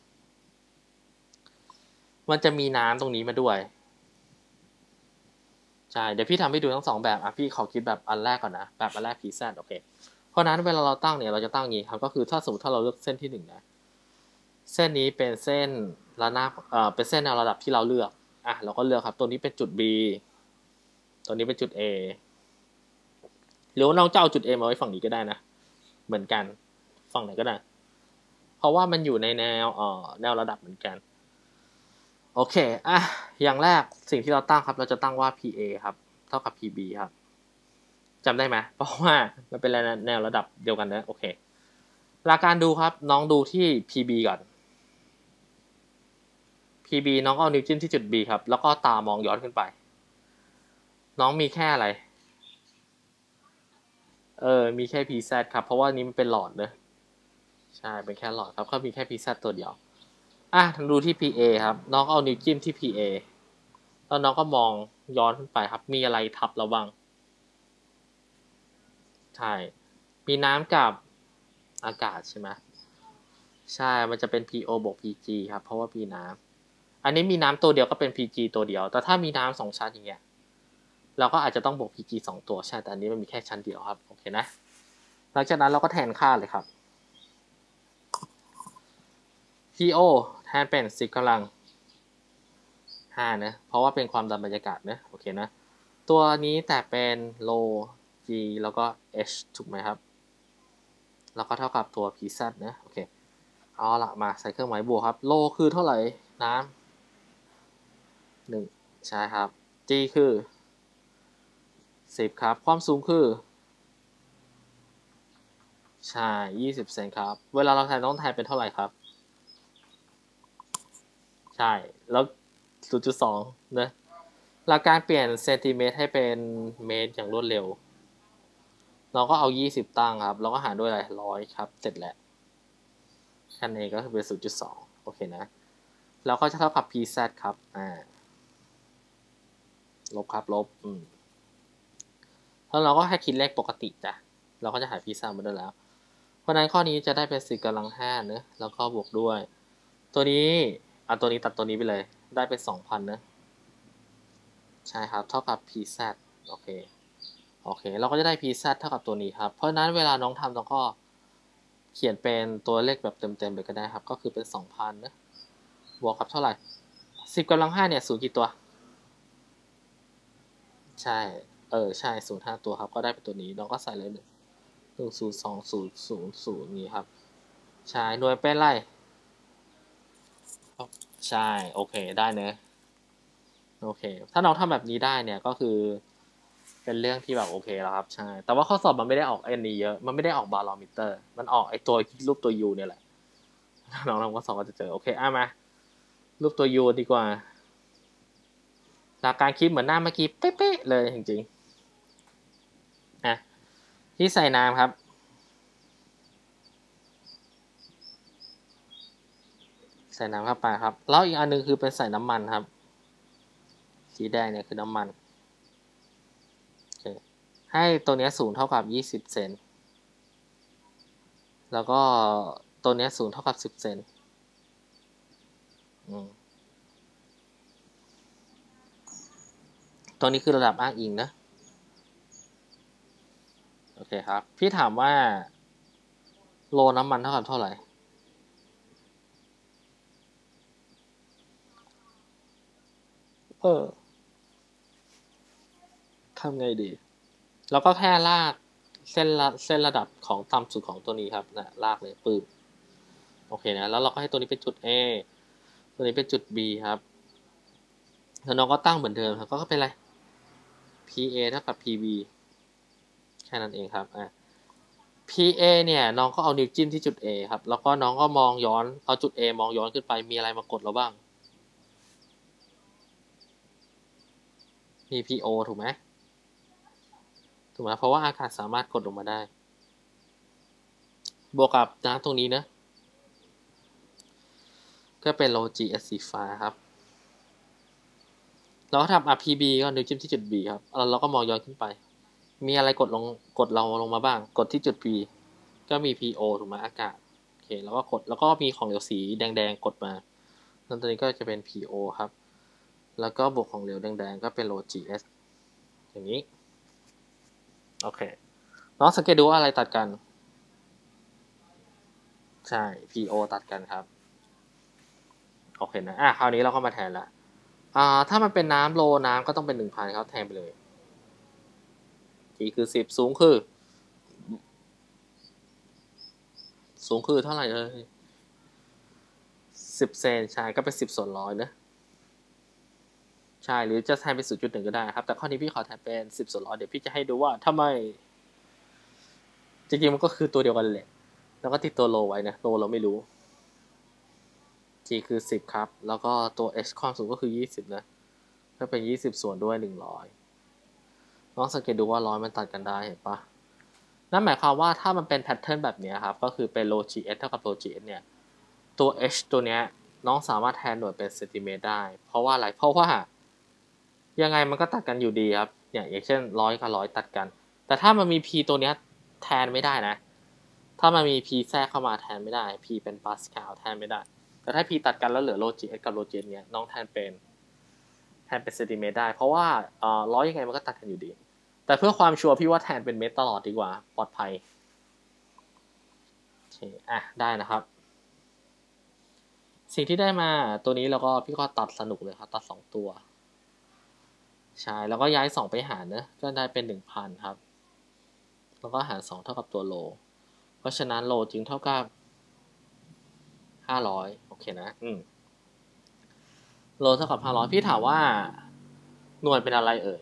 มันจะมีน้ำตรงนี้มาด้วยใช่เดี๋ยวพี่ทำให้ดูทั้งสองแบบอ่ะพี่ขอคิดแบบอันแรกก่อนนะแบบอันแรก pz โอเคเพราะนั้นเวลาเราตั้งเนี่ยเราจะตั้งงี้ครับก็คือถ้าสมมติถ้าเราเลือกเส้นที่หนึ่งนะเส้นนี้เป็นเส้นระนาบเอ่อเป็นเส้นแนวระดับที่เราเลือกอ่ะเราก็เลือกครับตัวนี้เป็นจุด B ตัวนี้เป็นจุด A หรือว่าน้องจะเอาจุด A มาไว้ฝั่งนี้ก็ได้นะเหมือนกันฝั่งไหนก็ได้เพราะว่ามันอยู่ในแนวเอ่อแนวระดับเหมือนกันโอเคอ่ะอย่างแรกสิ่งที่เราตั้งครับเราจะตั้งว่า พี เอ ครับเท่ากับ พี บี ครับจำได้ไหมเพราะว่ามันเป็นแนวระดับเดียวกันนะโอเคหลักการดูครับน้องดูที่ พี บี ก่อน พี บี น้องก็เอานิ้วจิ้มที่จุด B ครับแล้วก็ตามองย้อนขึ้นไปน้องมีแค่อะไรเออมีแค่ pz ครับเพราะว่านี้มันเป็นหลอดเนอะใช่เป็นแค่หลอดครับเขามีแค่ pz ตัวเดียวอ่ะดูที่ พี เอ ครับน้องเอานิ้วจิ้มที่ พี เอ แล้วน้องก็มองย้อนขึ้นไปครับมีอะไรทับเราบ้างใช่มีน้ำกับอากาศใช่ไหมใช่มันจะเป็น พี โอ บวก พี จี ครับเพราะว่ามีน้ำอันนี้มีน้ำตัวเดียวก็เป็น พี จี ตัวเดียวแต่ถ้ามีน้ำสองชั้นอย่างเงี้ยเราก็อาจจะต้องบวก พี จี สองตัวใช่แต่อันนี้มันมีแค่ชั้นเดียวครับโอเคนะหลังจากนั้นเราก็แทนค่าเลยครับ พี โอ แทนเป็นสิบกำลังห้านะเพราะว่าเป็นความดันบรรยากาศนะโอเคนะตัวนี้แต่เป็น low g แล้วก็ h ถูกไหมครับแล้วก็เท่ากับตัว pz นะโอเคเอาละมาใส่เครื่องหมายบวกครับ low คือเท่าไหร่น้ำหนึ่งใช่ครับ g คือสิบครับความสูงคือใช่ยี่สิบเซนครับเวลาเราแทนต้องแทนเป็นเท่าไหร่ครับใช่แล้ว ศูนย์จุดสอง นะหลักการเปลี่ยนเซนติเมตรให้เป็นเมตรอย่างรวดเร็วเราก็เอายี่สิบตั้งครับแล้วก็หารด้วยอะไรร้อยครับเสร็จแล้วแค่นี้ก็คือเป็น ศูนย์จุดสอง โอเคนะแล้วก็จะเท่ากับ pz ครับอ่าลบครับลบอืมแล้วเราก็แค่คิดเลขปกติจ้ะเราก็จะหา pz มาได้แล้วเพราะนั้นข้อนี้จะได้เป็นสิบกำลังห้าเนะแล้วก็บวกด้วยตัวนี้เอาตัวนี้ตัดตัวนี้ไปเลยได้เป็นสองพันนะใช่ครับเท่ากับ pz โอเคโอเคเราก็จะได้ pz เท่ากับตัวนี้ครับเพราะนั้นเวลาน้องทำน้องก็เขียนเป็นตัวเลขแบบเต็มๆเลยก็ได้ครับก็คือเป็นสองพันนะบวกกับเท่าไหร่สิบกำลังห้าเนี่ยศูนย์กี่ตัวใช่เออใช่ศูนย์ห้าตัวครับก็ได้เป็นตัวนี้น้องก็ใส่เลยหนึ่งหนึ่งศูนย์สองศูนย์ศูนย์ศูนย์นี้ครับใช่หน่วยเป็นไรใช่โอเคได้เนอะโอเคถ้าน้องทำแบบนี้ได้เนี่ยก็คือเป็นเรื่องที่แบบโอเคแล้วครับใช่แต่ว่าข้อสอบมันไม่ได้ออกไอ้นี้เยอะมันไม่ได้ออกบาโลมิเตอร์มันออกไอ้ตัวรูปตัวยูเนี่ยแหละน้องทำข้อสอบก็จะเจอโอเคอ่ะมารูปตัว U ดีกว่าหลักการคิดเหมือนหน้าเมื่อกี้เป๊ะๆเลยจริงๆอ่ะที่ใส่น้ำครับใส่น้ำเข้าไปครับแล้วอีกอันนึงคือเป็นใส่น้ำมันครับสีแดงเนี่ยคือน้ำมันโอเคให้ตัวนี้สูงเท่ากับยี่สิบเซนแล้วก็ตัวนี้สูงเท่ากับสิบเซนอืมตัวนี้คือระดับอ้างอิงนะโอเคครับพี่ถามว่าโลน้ำมันเท่ากับเท่าไหร่เออทำไงดีแล้วก็แค่ลากเส้นละเส้นระดับของต่ำสุดของตัวนี้ครับนะลากเลยปื้มโอเคนะแล้วเราก็ให้ตัวนี้เป็นจุด A ตัวนี้เป็นจุด B ครับแล้วน้องก็ตั้งเหมือนเดิมครับก็เป็นอะไร พี เอ เท่ากับ พี บี แค่นั้นเองครับอ่ะ พี เอ เนี่ยน้องก็เอานิ้วจิ้มที่จุด A ครับแล้วก็น้องก็มองย้อนเอาจุด A มองย้อนขึ้นไปมีอะไรมากดเราบ้างมี พี โอ ถูกไหมถูกไหมเพราะว่าอากาศสามารถกดลงมาได้บวกกับน้ำตรงนี้นะก็เป็นโล จี เอส สีฟ้าครับเราก็ทำ อาร์ พี บี ก็นิ้วจิ้มที่จุด B ครับแล้วเราก็มองย้อนขึ้นไปมีอะไรกดลงกดเราลงมาบ้างกดที่จุด P ก็มี พี โอ ถูกไหมอากาศโอเคแล้วก็กดแล้วก็มีของเหลวสีแดงๆกดมาแล้วตัวนี้ก็จะเป็น พี โอ ครับแล้วก็บวกของเหลวแดงๆก็เป็นโล จี เอส อย่างนี้โอเคน้องสังเกตดูว่าอะไรตัดกันใช่ พี โอ ตัดกันครับโอเคนะอ่ะคราวนี้เราก็มาแทนละอ่าถ้ามันเป็นน้ำโลน้ำก็ต้องเป็นหนึ่งพันครับแทนไปเลย T คือสิบสูงคือสูงคือเท่าไหร่เลยสิบเซนใช่ก็เป็นสิบส่วนร้อยนะใช่หรือจะแทนเป็นศูนย์จุดหนึ่งก็ได้ครับแต่ข้อนี้พี่ขอแทนเป็นสิบส่วนร้อยเดี๋ยวพี่จะให้ดูว่าทำไมจริงๆมันก็คือตัวเดียวกันแหละแล้วก็ติดตัวโลไว้นะโลเราไม่รู้ G คือสิบครับแล้วก็ตัว h ความสูงก็คือยี่สิบนะก็เป็นยี่สิบส่วนด้วยหนึ่งร้อยลองสังเกตดูว่าร้อยมันตัดกันได้เห็นปะนั่นหมายความว่าถ้ามันเป็นแพทเทิร์นแบบนี้ครับก็คือเป็น rho gs เท่ากับ rho gs เนี่ยตัว h ตัวเนี้ยน้องสามารถแทนหน่วยเป็นเซนติเมตรได้เพราะว่าอะไรเพราะว่ายังไงมันก็ตัดกันอยู่ดีครับเนี่ยอย่างเช่นร้อยกับร้อยตัดกันแต่ถ้ามันมี p ตัวเนี้ยแทนไม่ได้นะถ้ามันมี p แทรกเข้ามาแทนไม่ได้ p เป็นปาสคาลแทนไม่ได้แต่ถ้า p ตัดกันแล้วเหลือ rho gs กับ rho gs เนี้ยน้องแทนเป็นแทนเป็นเซนติเมตรได้เพราะว่าเอ่อร้อยยังไงมันก็ตัดกันอยู่ดีแต่เพื่อความชัวร์พี่ว่าแทนเป็นเมตรตลอดดีกว่าปลอดภัยโอเคอ่ะได้นะครับสิ่งที่ได้มาตัวนี้แล้วก็พี่ก็ตัดสนุกเลยครับตัดสองตัวใช่แล้วก็ย้ายสองไปหารนะก็ได้เป็นหนึ่งพันครับแล้วก็หารสองเท่ากับตัวโลเพราะฉะนั้นโลจึงเท่ากับห้าร้อยโอเคนะอืมโลเท่ากับห้าร้อยพี่ถามว่าหน่วยเป็นอะไรเอ่ย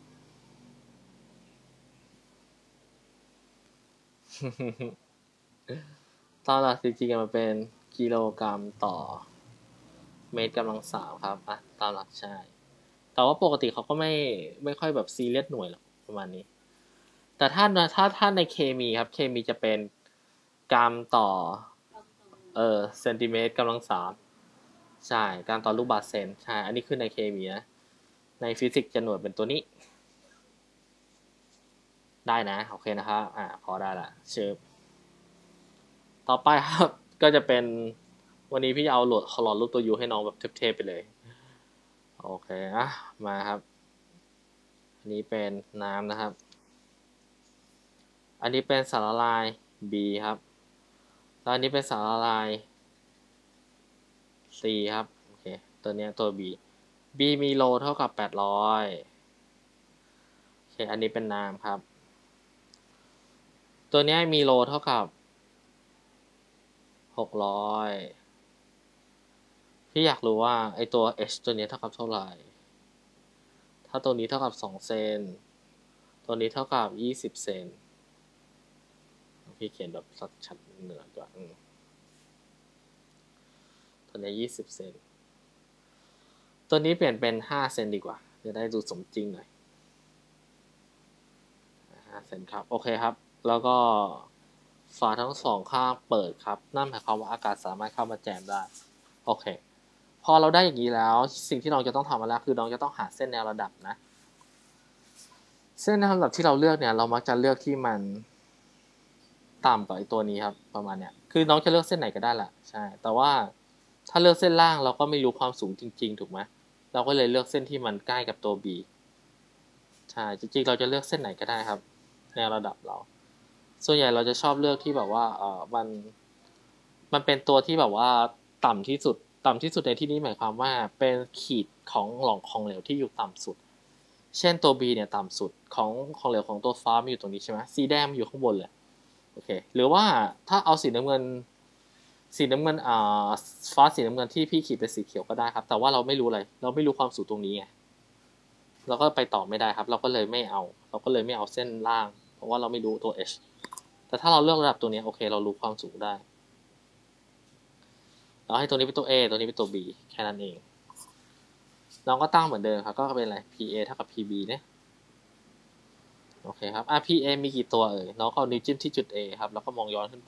ตอนหลักจริงๆมันเป็นกิโลกรัมต่อเมตรกำลังสามครับอ่ะตามหลักใช่แต่ว่าปกติเขาก็ไม่ไม่ค่อยแบบซีเรียสหน่วยหรอกประมาณนี้แต่ถ้าถ้าถ้าในเคมีครับเคมีจะเป็นกรัมต่อเออเซนติเมตรกำลังสามใช่กรัมต่อลูกบาศก์เซนใช่อันนี้คือในเคมีนะในฟิสิกส์จะหน่วยเป็นตัวนี้ได้นะโอเคนะครับอ่าพอได้ละเชิญต่อไปครับก็จะเป็นวันนี้พี่เอาโหลดคลอดรูปตัวยูให้น้องแบบเทพๆไปเลยโอเคอ่ะมาครับอันนี้เป็นน้ำนะครับอันนี้เป็นสารละลาย B ครับแล้วอันนี้เป็นสารละลาย C ครับโอเคตัวนี้ตัว B B มีโลเท่ากับแปดร้อยโอเคอันนี้เป็นน้ำครับตัวนี้มีโลเท่ากับหกร้อยพี่อยากรู้ว่าไอตัว H ตัวนี้เท่ากับเท่าไหร่ถ้าตัวนี้เท่ากับสองเซนตัวนี้เท่ากับยี่สิบเซนพี่เขียนแบบชัดๆเหนือกว่าตัวนี้ยี่สิบเซนตัวนี้เปลี่ยนเป็นห้าเซนดีกว่าจะได้ดูสมจริงหน่อยห้าเซนครับโอเคครับแล้วก็ฝาทั้งสองข้างเปิดครับนั่นหมายความว่าอากาศสามารถเข้ามาแจมได้โอเคพอเราได้อย่างนี้แล้วสิ่งที่น้องจะต้องทำมาแล้วคือน้องจะต้องหาเส้นแนวระดับนะเส้นแนวระดับที่เราเลือกเนี่ยเรามักจะเลือกที่มันต่ำกว่าไอ้ตัวนี้ครับประมาณเนี้ยคือน้องจะเลือกเส้นไหนก็ได้แหละใช่แต่ว่าถ้าเลือกเส้นล่างเราก็ไม่รู้ความสูงจริงๆถูกไหมเราก็เลยเลือกเส้นที่มันใกล้กับตัว B ใช่จริงๆเราจะเลือกเส้นไหนก็ได้ครับแนวระดับเราส่วนใหญ่เราจะชอบเลือกที่แบบว่าเออมันมันเป็นตัวที่แบบว่าต่ำที่สุดต่ำที่สุดในที่นี้หมายความว่าเป็นขีดของหลอดของเหลวที่อยู่ต่ำสุดเช่นตัว B เนี่ยต่ำสุดของของเหลวของตัวฟ้ามันอยู่ตรงนี้ใช่ไหมสีแดงมันอยู่ข้างบนเลยโอเคหรือว่าถ้าเอาสีน้ำเงินสีน้ำเงินอ่าฟ้าสีน้ำเงินที่พี่ขีดเป็นสีเขียวก็ได้ครับแต่ว่าเราไม่รู้อะไรเราไม่รู้ความสูงตรงนี้ไงเราก็ไปต่อไม่ได้ครับเราก็เลยไม่เอาเราก็เลยไม่เอาเส้นล่างเพราะว่าเราไม่รู้ตัว h แต่ถ้าเราเลือกระดับตัวนี้โอเคเรารู้ความสูงได้เราให้ตัวนี้เป็นตัว A ตัวนี้เป็นตัว B แค่นั้นเองเราก็ตั้งเหมือนเดิมครับก็เป็นอะไร พี เอ เท่ากับ พี บี เนี่ยโอเคครับอ่ะ พี เอ มีกี่ตัวเอ่ยน้องก็เอานิ้วจิ้มที่จุด A ครับแล้วก็มองย้อนขึ้นไป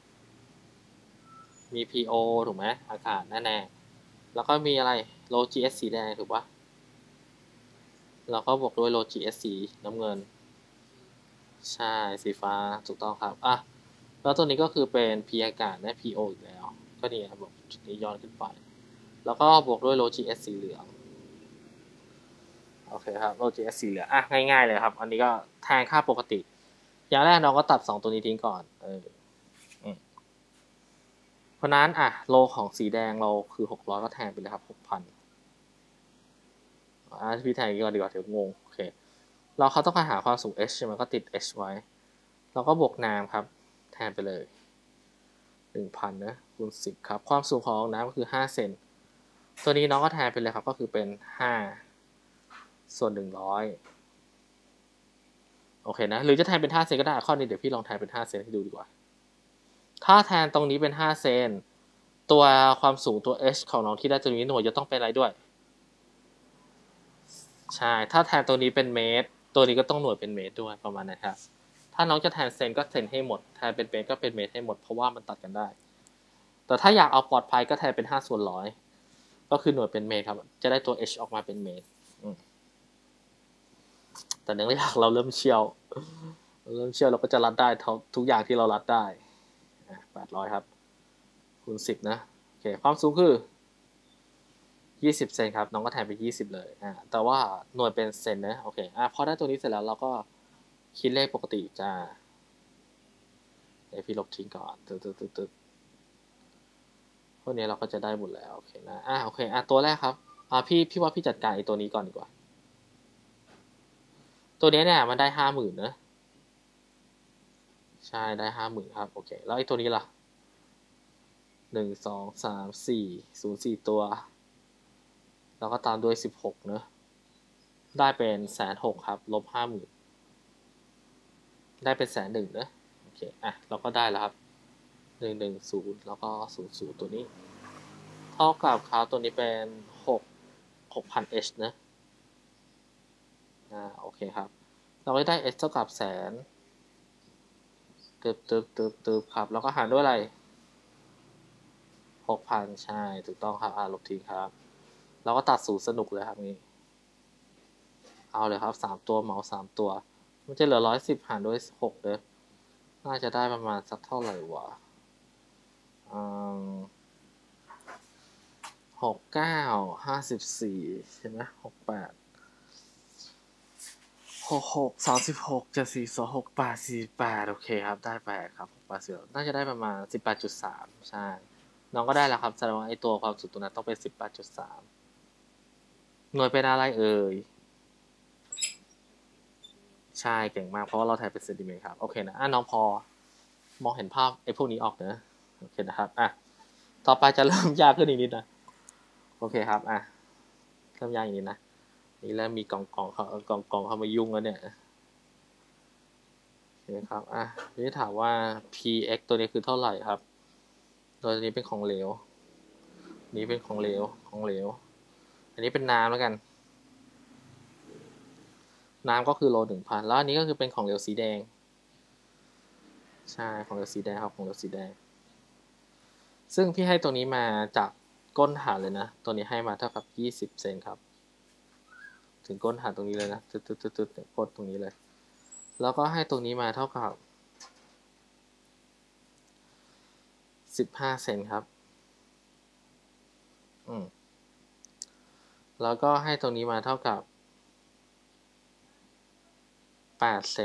มี พี โอ ถูกไหมอากาศแน่ๆแล้วก็มีอะไร โล จี เอส สีแดงถูกปะแล้วก็บวกด้วย โล จี เอส สีน้ำเงินใช่สีฟ้าถูกต้องครับอ่ะแล้วตัวนี้ก็คือเป็น P อากาศและ พี โอ อีกแล้วก็นี่ครับบอกจุดนี้ย้อนขึ้นไปแล้วก็บวกด้วย โล จี เอส สีเหลืองโอเคครับ โล จี เอส สีเหลืองอ่ะง่ายๆเลยครับอันนี้ก็แทนค่าปกติอย่างแรกน้องก็ตัดสองตัวนี้ทิ้งก่อนเออเพราะนั้นอ่ะโลของสีแดงเราคือหกร้อยก็แทนไปเลยครับ หกพัน อ่ะพี่แทนก่อนดีกว่าเดี๋ยวงงโอเคเราเขาต้องการหาความสูง h ใช่ไหมก็ติด h ไว้เราก็บวกน้ำครับแทนไปเลย หนึ่งพัน นะคูณสิบครับความสูงของน้ำก็คือห้าเซนตัวนี้น้องก็แทนไปเลยครับก็คือเป็นห้าส่วนหนึ่งร้อยโอเคนะหรือจะแทนเป็นห้าเซนก็ได้ข้อนี้เดี๋ยวพี่ลองแทนเป็นห้าเซนให้ดูดีกว่าถ้าแทนตรงนี้เป็นห้าเซนตัวความสูงตัว h ของน้องที่ได้ตรงนี้หน่วยจะต้องเป็นอะไรด้วยใช่ถ้าแทนตัวนี้เป็นเมตรตัวนี้ก็ต้องหน่วยเป็นเมตรด้วยประมาณนั้นครับถ้าน้องจะแทนเซนก็เซนให้หมดแทนเป็นเมตรก็เป็นเมตรให้หมดเพราะว่ามันตัดกันได้แต่ถ้าอยากเอาปลอดภัยก็แทนเป็นห้าส่วนร้อยก็คือหน่วยเป็นเมตรครับจะได้ตัว h ออกมาเป็นเมตรแต่เนื่องจากเราเริ่มเชี่ยวเราเริ่มเชี่ยวเราก็จะรัดได้ทุกอย่างที่เรารัดได้แปดร้อยครับคูณสิบนะโอเคความสูงคือยี่สิบเซนครับน้องก็แทนไปยี่สิบเลยอ่าแต่ว่าหน่วยเป็นเซนนะโอเคอ่ะพอได้ตัวนี้เสร็จแล้วเราก็คิดเลขปกติจ้าเดี๋ยวพี่ลบทิ้งก่อนตึ๊ดตึ๊ดตึ๊ดตึ๊ดพวกนี้เราก็จะได้หมดแล้วโอเคนะอ่ะโอเคอ่ะตัวแรกครับอ่ะพี่พี่ว่าพี่จัดการไอ้ตัวนี้ก่อนดีกว่าตัวนี้เนี่ยมันได้ห้าหมื่นนะใช่ได้ห้าหมื่นครับโอเคแล้วไอ้ตัวนี้ล่ะหนึ่งสองสามสี่ศูนย์สี่ตัวแล้วก็ตามด้วยสิบหกเนอะได้เป็นแสนหกครับลบห้าหมื่นได้เป็นแสนหนึ่งนะโอเคอ่ะเราก็ได้แล้วครับหนึ่งหนึ่งศูนย์แล้วก็ศูนย์ศูนย์ตัวนี้เท่ากับครับตัวนี้เป็นหกหกพัน h นะอ่าโอเคครับเราก็ได้ h เท่ากับแสนตึบตึบตึบตึบครับแล้วก็หารด้วยอะไรหกพันใช่ถูกต้องครับอ่าลบทิ้งครับเราก็ตัดศูนย์สนุกเลยครับนี้เอาเลยครับสามตัวเหมาสามตัวมันจะเหลือร้อยสิบหารด้วยหกเลยน่าจะได้ประมาณสักเท่าไหร่วะหกเก้าห้าสิบสี่ใช่ไหมหกแปดหกหกสามสิบหกเจ็ดสี่สองหกแปดสี่แปดโอเคครับได้แปดครับหกแปดสี่น่าจะได้ประมาณสิบแปดจุดสามใช่น้องก็ได้แล้วครับแสดงว่าไอตัวความสุดตัวนั้นต้องเป็นสิบแปดจุดสามหน่วยเป็นอะไรเอ่ยใช่เก่งมากเพราะว่าเราแทนเป็นเซนติเมตรครับโอเคนะอ่ะน้องพอมองเห็นภาพไอ้พวกนี้ออกเนอะโอเคนะครับอ่ะต่อไปจะเริ่มยากขึ้นอีกนิดนะโอเคครับอ่ะเริ่มยากอีกนิดนะนี่เริ่มมีกองกองเขากองกองเข้ามายุ่งแล้วเนี่ยโอเคครับอ่ะนี่ถามว่า px ตัวนี้คือเท่าไหร่ครับโดยตัวนี้เป็นของเหลวนี้เป็นของเหลวของเหลวอันนี้เป็นน้ำแล้วกันน้ำก็คือโลหนึ่งพันแล้วอันนี้ก็คือเป็นของเหลวสีแดงใช่ของเหลวสีแดงครับของเหลวสีแดงซึ่งพี่ให้ตัวนี้มาจากก้นฐานเลยนะตัวนี้ให้มาเท่ากับยี่สิบเซนครับถึงก้นฐานตรงนี้เลยนะตึ๊ดตึ๊ดตึ๊ดตึ๊ดก้นตรงนี้เลยแล้วก็ให้ตรงนี้มาเท่ากับสิบห้าเซนครับอืมแล้วก็ให้ตรงนี้มาเท่ากับแปดเซน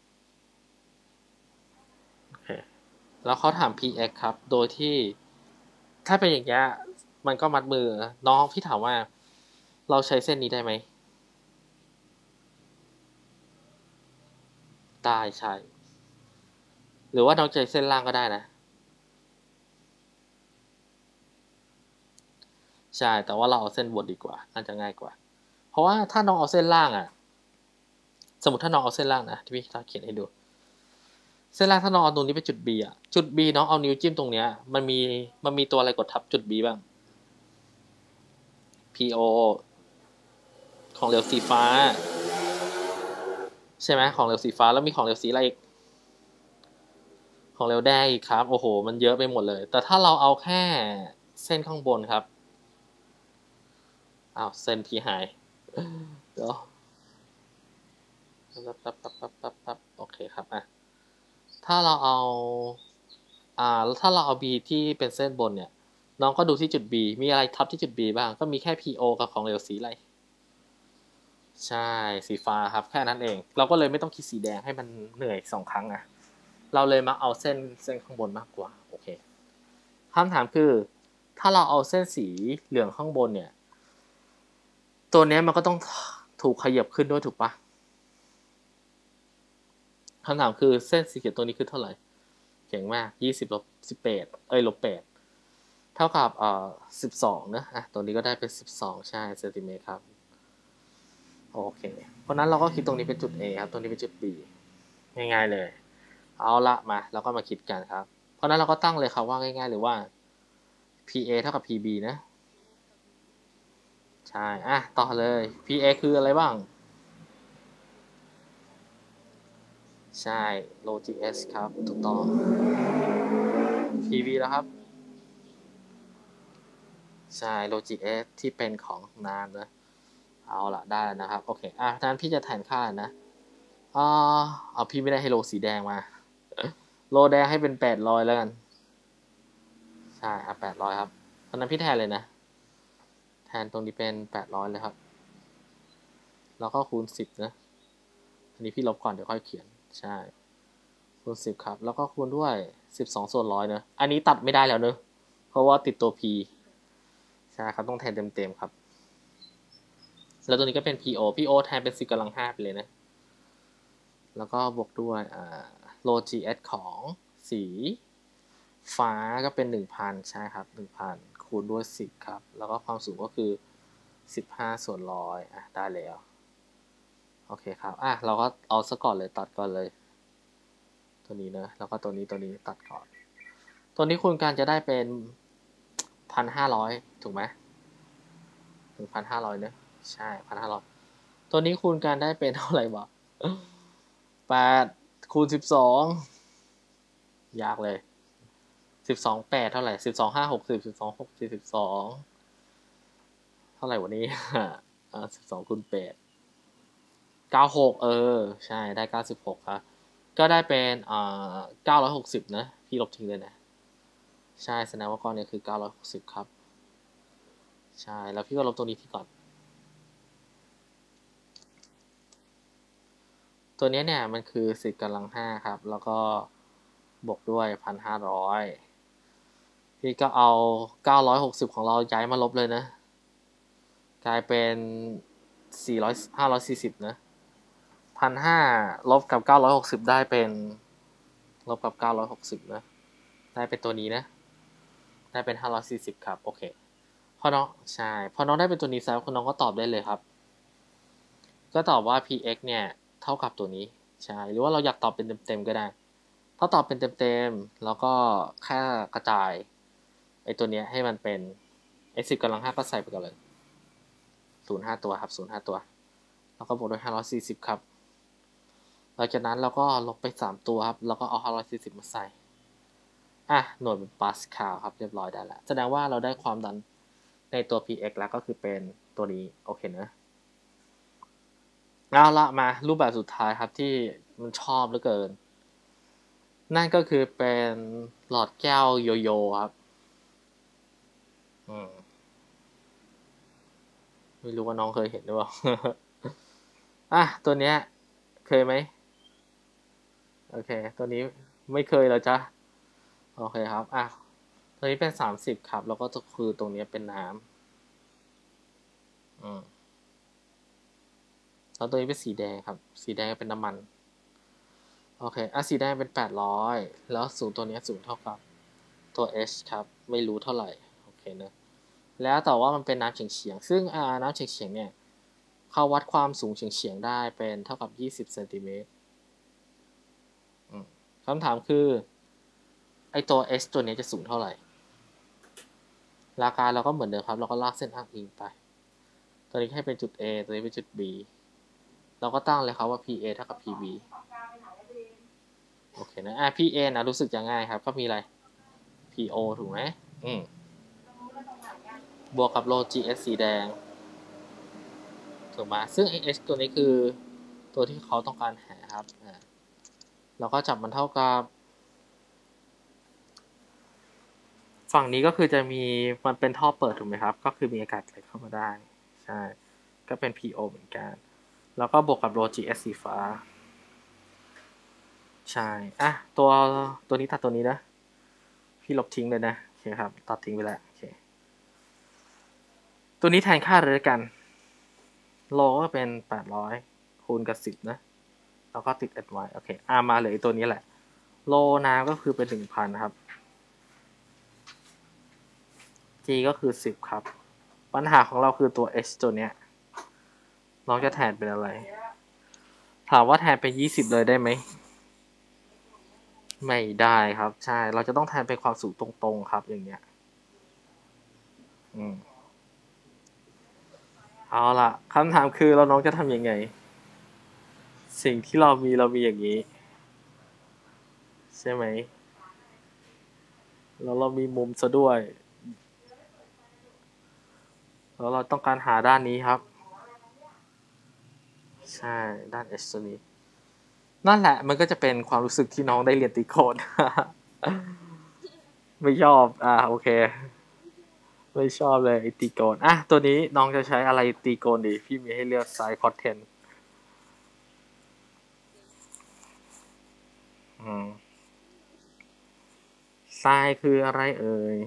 โอเคแล้วเขาถาม พี เอ็กซ์ ครับโดยที่ถ้าเป็นอย่างเงี้ยมันก็มัดมือน้องพี่ถามว่าเราใช้เส้นนี้ได้ไหมได้ใช่หรือว่าน้องใช้เส้นล่างก็ได้นะใช่แต่ว่าเราเอาเส้นบนดีกว่าน่าจะง่ายกว่าเพราะว่าถ้าน้องเอาเส้นล่างอ่ะสมมติถ้าน้องเอาเส้นล่างนะที่พี่จะเขียนให้ดูเส้นล่างถ้าน้องเอาตรงนี้เป็นจุด B อ่ะจุด B น้องเอานิ้วจิ้มตรงเนี้ยมันมีมันมีตัวอะไรกดทับจุด B บ้าง พี โอ ของเหลวสีฟ้าใช่ไหมของเหลวสีฟ้าแล้วมีของเหลวสีอะไรอีกของเหลวแดงอีกครับโอ้โหมันเยอะไปหมดเลยแต่ถ้าเราเอาแค่เส้นข้างบนครับอ้าวเส้นพี่หายเดี๋ยวปั๊บปั๊บปั๊บปั๊บปั๊บปั๊บโอเคครับอ่ะถ้าเราเอาอ่าแล้วถ้าเราเอา B ที่เป็นเส้นบนเนี่ยน้องก็ดูที่จุด B มีอะไรทับที่จุด B บ้างก็มีแค่ พี โอ กับของเหลวสีอะไรใช่สีฟ้าครับแค่นั้นเองเราก็เลยไม่ต้องคิดสีแดงให้มันเหนื่อยสองครั้งนะเราเลยมาเอาเส้นเส้นข้างบนมากกว่าโอเคคำถามคือถ้าเราเอาเส้นสีเหลืองข้างบนเนี่ยตัวนี้มันก็ต้องถูกขยับขึ้นด้วยถูกปะคำถามคือเส้นสีเขียวตัวนี้คือเท่าไหร่เก่งมากยี่สิบลบสิบแปดเอ้ยลบแปดเท่ากับเอ่อสิบสองนะอ่ะตัวนี้ก็ได้เป็นสิบสองใช่เซนติเมตรครับโอเคเพราะนั้นเราก็คิดตรงนี้เป็นจุด A ครับตรงนี้เป็นจุด B ง่ายๆเลยเอาละมาเราก็มาคิดกันครับเพราะนั้นเราก็ตั้งเลยครับว่าง่ายๆหรือว่า พี เอ เท่ากับ พี บี นะใช่อ่ะต่อเลย พี เอ คืออะไรบ้างใช่ log.s ครับถูกต้อง พี บี แล้วครับใช่ log.s ที่เป็นของน้ำนะเอาละได้แล้วนะครับโอเคอ่ะนั้นพี่จะแทนค่านะอ่าเอาพี่ไม่ได้ให้โลสีแดงมาโลแดงให้เป็นแปดร้อยแล้วกันใช่ครับแปดร้อยครับตอนนั้นพี่แทนเลยนะแทนตรงนี้เป็นแปดร้อยเลยครับแล้วก็คูณสิบนะอันนี้พี่ลบก่อนเดี๋ยวค่อยเขียนใช่คูณสิบครับแล้วก็คูณด้วยสิบสองส่วนร้อยเนอะอันนี้ตัดไม่ได้แล้วเนอะเพราะว่าติดตัว p ใช่ครับต้องแทนเต็มๆครับแล้วตัวนี้ก็เป็น พี โอ พี โอ แทนเป็นสิบกำลังห้าไปเลยนะแล้วก็บวกด้วยอ่า log.s ของสีฟ้าก็เป็นหนึ่งพันใช่ครับหนึ่งพันคูณด้วยสิบครับแล้วก็ความสูงก็คือสิบห้าส่วนร้อยอ่ะได้แล้วโอเคครับอ่ะเราก็เอาซะก่อนเลยตัดก่อนเลยตัวนี้นะแล้วก็ตัวนี้ตัวนี้ตัดก่อนตัวนี้คูณกันจะได้เป็นพันห้าร้อยถูกไหมถึงพันห้าร้อยเนอะใช่พันห้าร้อยตัวนี้คูณกันได้เป็นเท่าไหร่วะแปดคูณสิบสองยากเลยสิบสองแปดเท่าไหร่สิบสองห้าหกสิบสิบสองหกสี่สิบสองเท่าไหร่วันนี้อ่าสิบสองคูณแปดเก้าหกเออใช่ได้เก้าสิบหกครับก็ได้เป็นอ่าเก้าร้อยหกสิบนะพี่ลบทิ้งเลยนะใช่แสดงว่าก้อนนี้คือเก้าร้อยหกสิบครับใช่แล้วพี่ก็ลบตรงนี้ที่ก่อนตัวนี้เนี่ยมันคือสิบกำลังห้าครับแล้วก็บวกด้วยพันห้าร้อยพี่ก็เอาเก้าร้อยหกสิบของเราย้ายมาลบเลยนะกลายเป็นสี่ร้อยห้าร้อยสี่สิบนะพันห้าลบกับเก้าร้อยหกสิบได้เป็นลบกับเก้าร้อยหกสิบนะได้เป็นตัวนี้นะได้เป็นห้าร้อยสี่สิบครับโอเคพอน้องใช่พอน้องได้เป็นตัวนี้แล้วคุณน้องก็ตอบได้เลยครับก็ตอบว่า px เนี่ยเท่ากับตัวนี้ใช่หรือว่าเราอยากตอบเป็นเต็มๆก็ได้ถ้าตอบเป็นเต็มๆแล้วก็แค่กระจายไอ้ตัวเนี้ยให้มันเป็นไอ้สิบกำลังห้าก็ใส่ไปกันเลยศูนย์ห้าตัวครับศูนย์ห้าตัวแล้วก็บวกด้วยห้าร้อยสี่สิบครับหลังจากนั้นเราก็ลบไปสามตัวครับแล้วก็เอาห้าร้อยสี่สิบมาใส่อ่ะหน่วยเป็นปาสคาลครับเรียบร้อยได้แล้วแสดงว่าเราได้ความดันในตัว พี เอ็กซ์ แล้วก็คือเป็นตัวนี้โอเคนะเอาละมารูปแบบสุดท้ายครับที่มันชอบเหลือเกินนั่นก็คือเป็นหลอดแก้วโยโย่ครับอืมไม่รู้ว่าน้องเคยเห็นหรือเปล่า อ่ะตัวเนี้ยเคยไหมโอเคตัวนี้ไม่เคยแล้วจ้ะโอเคครับอ่ะตัวนี้เป็นสามสิบครับแล้วก็คือตรงนี้เป็นน้ำอืมแล้วตัวนี้เป็นสีแดงครับสีแดงเป็นน้ำมันโอเคอ่ะสีแดงเป็นแปดร้อยแล้วสูงตัวนี้สูงเท่ากับตัว H ครับไม่รู้เท่าไหร่โอเคนะแล้วแต่ว่ามันเป็นน้ำเฉียงๆซึ่งอ่าน้ำเฉียงๆเนี่ยเขาวัดความสูงเฉียงๆได้เป็นเท่ากับยี่สิบเซนติเมตรคำถามคือไอตัว H ตัวนี้จะสูงเท่าไหร่ราคาเราก็เหมือนเดิมครับเราก็ลากเส้นอ้างอิงไปตัวนี้ให้เป็นจุด A ตัวนี้เป็นจุด B เราก็ตั้งเลยครับว่า พี เอ เท่ากับ พี บี โอเคนะอ่ะ พี เอ นะรู้สึกจะง่ายครับก็มีอะไร พี โอ ถูกไหมอืมบวกกับโล จี เอส สีแดงถูกไหมซึ่ง H ตัวนี้คือตัวที่เขาต้องการหาครับอ่าเราก็จับมันเท่ากับฝั่งนี้ก็คือจะมีมันเป็นท่อเปิดถูกไหมครับก็คือมีอากาศไหลเข้ามาได้ใช่ก็เป็น พี โอ เหมือนกันแล้วก็บวกกับโล จี เอส สีฟ้าใช่อ่ะตัวตัวนี้ตัดตัวนี้นะพี่ลบทิ้งเลยนะโอเคครับตัดทิ้งไปแล้วโอเคตัวนี้แทนค่าเลยกันโลก็เป็นแปดร้อยคูณกับสิบนะแล้วก็ติด add ไว้โอเคอ่ะมาเหลือตัวนี้แหละโลน้ำก็คือเป็นหนึ่งพันครับ G ก็คือสิบครับปัญหาของเราคือตัว H ตัวเนี้ยน้องจะแทนเป็นอะไรถามว่าแทนเป็นยี่สิบเลยได้ไหมไม่ได้ครับใช่เราจะต้องแทนเป็นความสูงตรงๆครับอย่างเงี้ยอืมเอาล่ะคำถามคือเราน้องจะทำยังไงสิ่งที่เรามีเรามีอย่างนี้ใช่ไหมแล้วเรามีมุมซะด้วยแล้วเราต้องการหาด้านนี้ครับใช่ด้าน H ตัวนี้นั่นแหละมันก็จะเป็นความรู้สึกที่น้องได้เรียนตีโคนไม่ชอบอ่าโอเคไม่ชอบเลยไอตีโกนอ่ะตัวนี้น้องจะใช้อะไรตีโกนดีพี่มีให้เลือกไซส์คอตเทนอืมทรายคืออะไรเอ่ย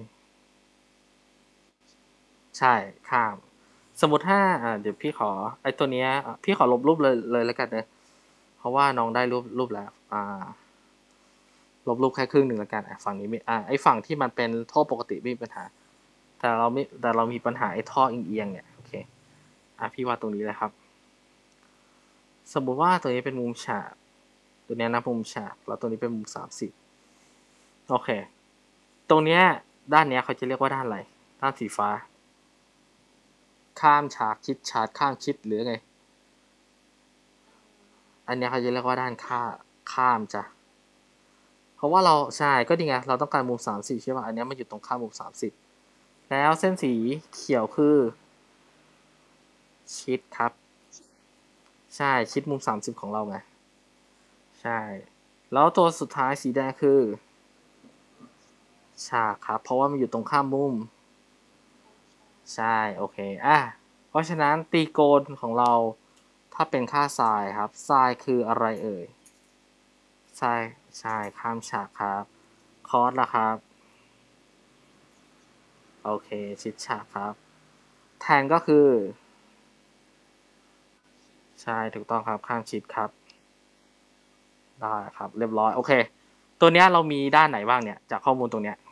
ใช่ข้ามสมมติถ้าอ่าเดี๋ยวพี่ขอไอตัวเนี้ยพี่ขอลบรูปเลยเลยแล้วกันเนะเพราะว่าน้องได้รูปรูปแล้วอ่าลบรูปแค่ครึ่งหนึ่งแล้วกันอ่ะฝั่งนี้ไม่อ่าไอฝั่งที่มันเป็นท่อปกติไม่มีปัญหาแต่เราไม่แต่เรามีปัญหาไอท่อเอียงๆเนี่ยโอเคอ่ะพี่วาดตรงนี้เลยครับสมมติว่าตัวนี้เป็นมุมฉากตัวนี้นะมุมฉากแล้วตัวนี้เป็นมุมสามสิบโอเคตรงเนี้ยด้านเนี้ยเขาจะเรียกว่าด้านอะไรด้านสีฟ้าข้ามฉากชิดฉากข้างชิดหรือไงอันเนี้ยเขาจะเรียกว่าด้านข้าข้ามจ้ะเพราะว่าเราใช่ก็ดีไงเราต้องการมุมสามสิบใช่ป่ะอันเนี้ยมันอยู่ตรงข้ามมุมสามสิบแล้วเส้นสีเขียวคือชิดครับใช่ชิดมุมสามสิบของเราไงใช่แล้วตัวสุดท้ายสีแดงคือฉากครับเพราะว่ามันอยู่ตรงข้ามมุมใช่โอเคอ่ะเพราะฉะนั้นตีโกนของเราถ้าเป็นค่าไซน์ครับไซน์คืออะไรเอ่ยไซน์ใช่ข้ามฉากครับคอสล่ะครับโอเคชิดฉากครับแทนก็คือใช่ถูกต้องครับข้างชิดครับได้ครับเรียบร้อยโอเคตัวเนี้ยเรามีด้านไหนบ้างเนี่ยจากข้อมูลตรงเนี้ย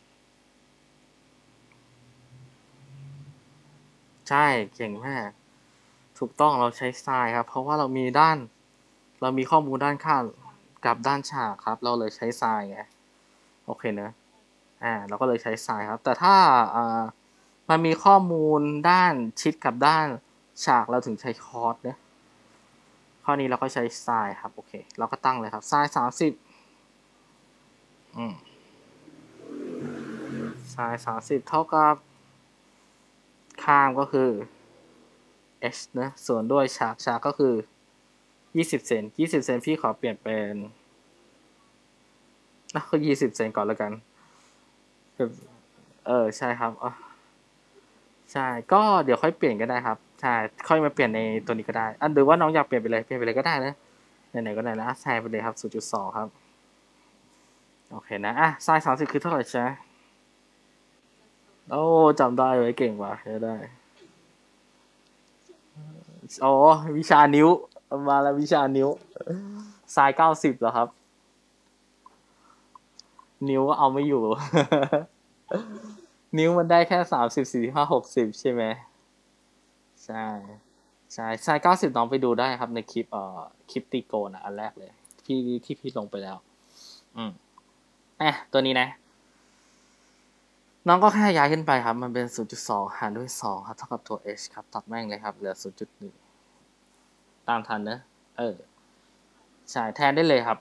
ใช่เก่งมากถูกต้องเราใช้ไซน์ครับเพราะว่าเรามีด้านเรามีข้อมูลด้านข้างกับด้านฉากครับเราเลยใช้ไซน์ไงโอเคเนอะอ่าเราก็เลยใช้ไซน์ครับแต่ถ้าอ่ามันมีข้อมูลด้านชิดกับด้านฉากเราถึงใช้คอร์สเนี่ยข้อนี้เราก็ใช้ไซน์ครับโอเคเราก็ตั้งเลยครับไซน์สามสิบอืมไซน์สามสิบเท่ากับข้างก็คือ h นะส่วนด้วยฉากฉากก็คือยี่สิบเซนยี่สิบเซนพี่ขอเปลี่ยนเป็นนะก็ยี่สิบเซนก่อนแล้วกันเออใช่ครับอ๋อใช่ก็เดี๋ยวค่อยเปลี่ยนก็ได้ครับใช่ค่อยมาเปลี่ยนในตัวนี้ก็ได้อันหรือว่าน้องอยากเปลี่ยนไปเลยเปลี่ยนไปเลยก็ได้นะไหนๆก็ไหนแล้วใช่ไปเลยครับ ศูนย์จุดสอง ครับโอเคนะอ่ะไซน์สามสิบคือเท่าไหร่ใช่โอ้จำได้ไว้เก่งว่ะได้ อ๋อวิชานิ้วมาแล้ววิชานิ้วทรายเก้าสิบเหรอครับนิ้วก็เอาไม่อยู่ นิ้วมันได้แค่สามสิบสี่ห้าหกสิบใช่ไหมใช่ใช่ทรายเก้าสิบน้องไปดูได้ครับในคลิปเอ่อคลิปตีโกนอ่ะอันแรกเลยพี่ที่พี่ลงไปแล้วอืมเอ่ะตัวนี้นะน้องก็แค่ย้ายขึ้นไปครับมันเป็น ศูนย์จุดสอง หารด้วยสองครับเท่ากับตัว h ครับตัดแม่งเลยครับเหลือ ศูนย์จุดหนึ่ง ตามทันนะเออใช่แทนได้เลยครับ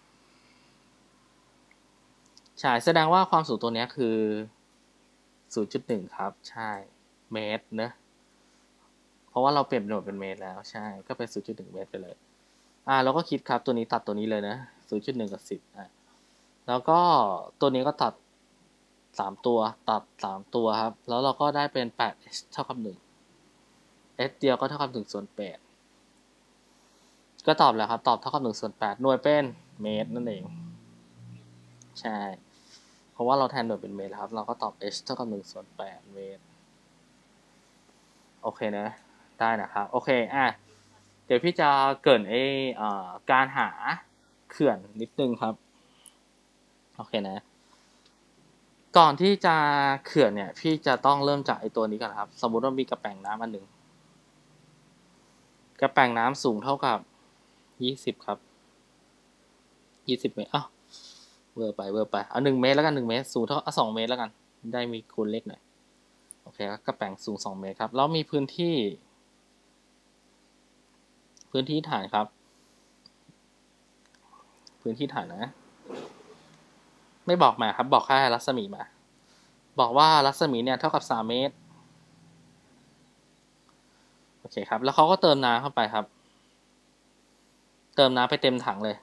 ใช่แสดงว่าความสูงตัวนี้คือ ศูนย์จุดหนึ่ง ครับใช่เมตรนะเพราะว่าเราเปลี่ยนหน่วยเป็นเมตรแล้วใช่ก็เป็น ศูนย์จุดหนึ่ง เมตรไปเลยอ่าเราก็คิดครับตัวนี้ตัดตัวนี้เลยนะ ศูนย์จุดหนึ่ง กับสิบอ่ะแล้วก็ตัวนี้ก็ตัดสามตัวตัดสามตัวครับแล้วเราก็ได้เป็น แปด h เท่ากับหนึ่ง h เดียวก็เท่ากับหนึ่งส่วนแปดก็ตอบแล้วครับตอบเท่ากับหนึ่งส่วนแปดหน่วยเป็นเมตรนั่นเองใช่เพราะว่าเราแทนหน่วยเป็นเมตรครับเราก็ตอบ h เท่ากับหนึ่งส่วนแปดเมตรโอเคนะได้นะครับโอเคอ่ะเดี๋ยวพี่จะเกริ่นไอ้การหาเขื่อนนิดนึงครับโอเคนะก่อนที่จะเขื่อนเนี่ยพี่จะต้องเริ่มจากไอ้ตัวนี้ก่อนครับสมมุติว่ามีกระแป่งน้ำอันหนึ่งกระแป่งน้ำสูงเท่ากับยี่สิบครับยี่สิบเมตรอ้าวเวอร์ไปเวอร์ไปเอาหนึ่งเมตรแล้วกันหนึ่งเมตรสูงเท่าเอาสองเมตรแล้วกันได้มีคูณเลขหน่อยโอเคครับกระแป่งสูงสองเมตรครับแล้วมีพื้นที่พื้นที่ฐานครับพื้นที่ฐานนะไม่บอกมาครับบอกแค่รัศมีมาบอกว่ารัศมีเนี่ยเท่ากับสามเมตรโอเคครับแล้วเขาก็เติมน้ำเข้าไปครับเติมน้ำไปเต็มถังเลย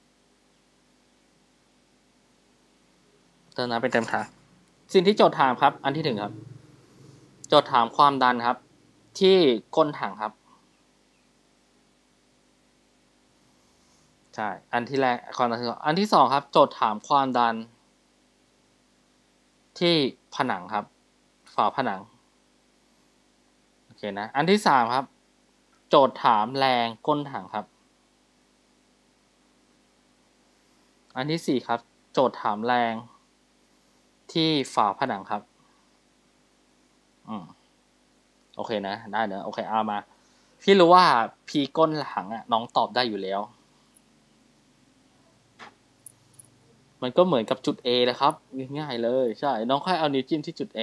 เติมน้ำไปเต็มถังสิ่งที่โจทย์ถามครับอันที่หนึ่งครับโจทย์ถามความดันครับที่ก้นถังครับใช่อันที่แรกความดันที่สองอันที่สองครับโจทย์ถามความดันที่ผนังครับฝาผนังโอเคนะอันที่สามครับโจทย์ถามแรงก้นถังครับอันที่สี่ครับโจทย์ถามแรงที่ฝาผนังครับอืมโอเคนะได้เนอะโอเคเอามาพี่รู้ว่าพีก้นถังอ่ะน้องตอบได้อยู่แล้วมันก็เหมือนกับจุด A เลยครับง่ายๆเลยใช่น้องค่อยเอานิ้วจิ้มที่จุด A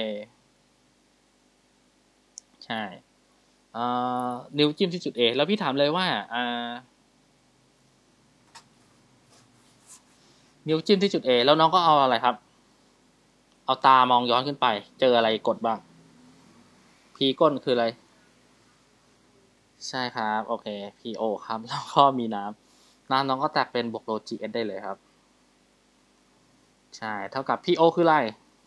ใช่อ่านิ้วจิ้มที่จุด A แล้วพี่ถามเลยว่าอ่านิ้วจิ้มที่จุด A แล้วน้องก็เอาอะไรครับเอาตามองย้อนขึ้นไปเจออะไรกดบ้างพีก้นคืออะไรใช่ครับโอเค พี โอ ครับแล้วก็มีน้ำน้ำน้องก็แตกเป็นบวกโล จี เอส ได้เลยครับใช่เท่ากับ พี โอ คืออะไร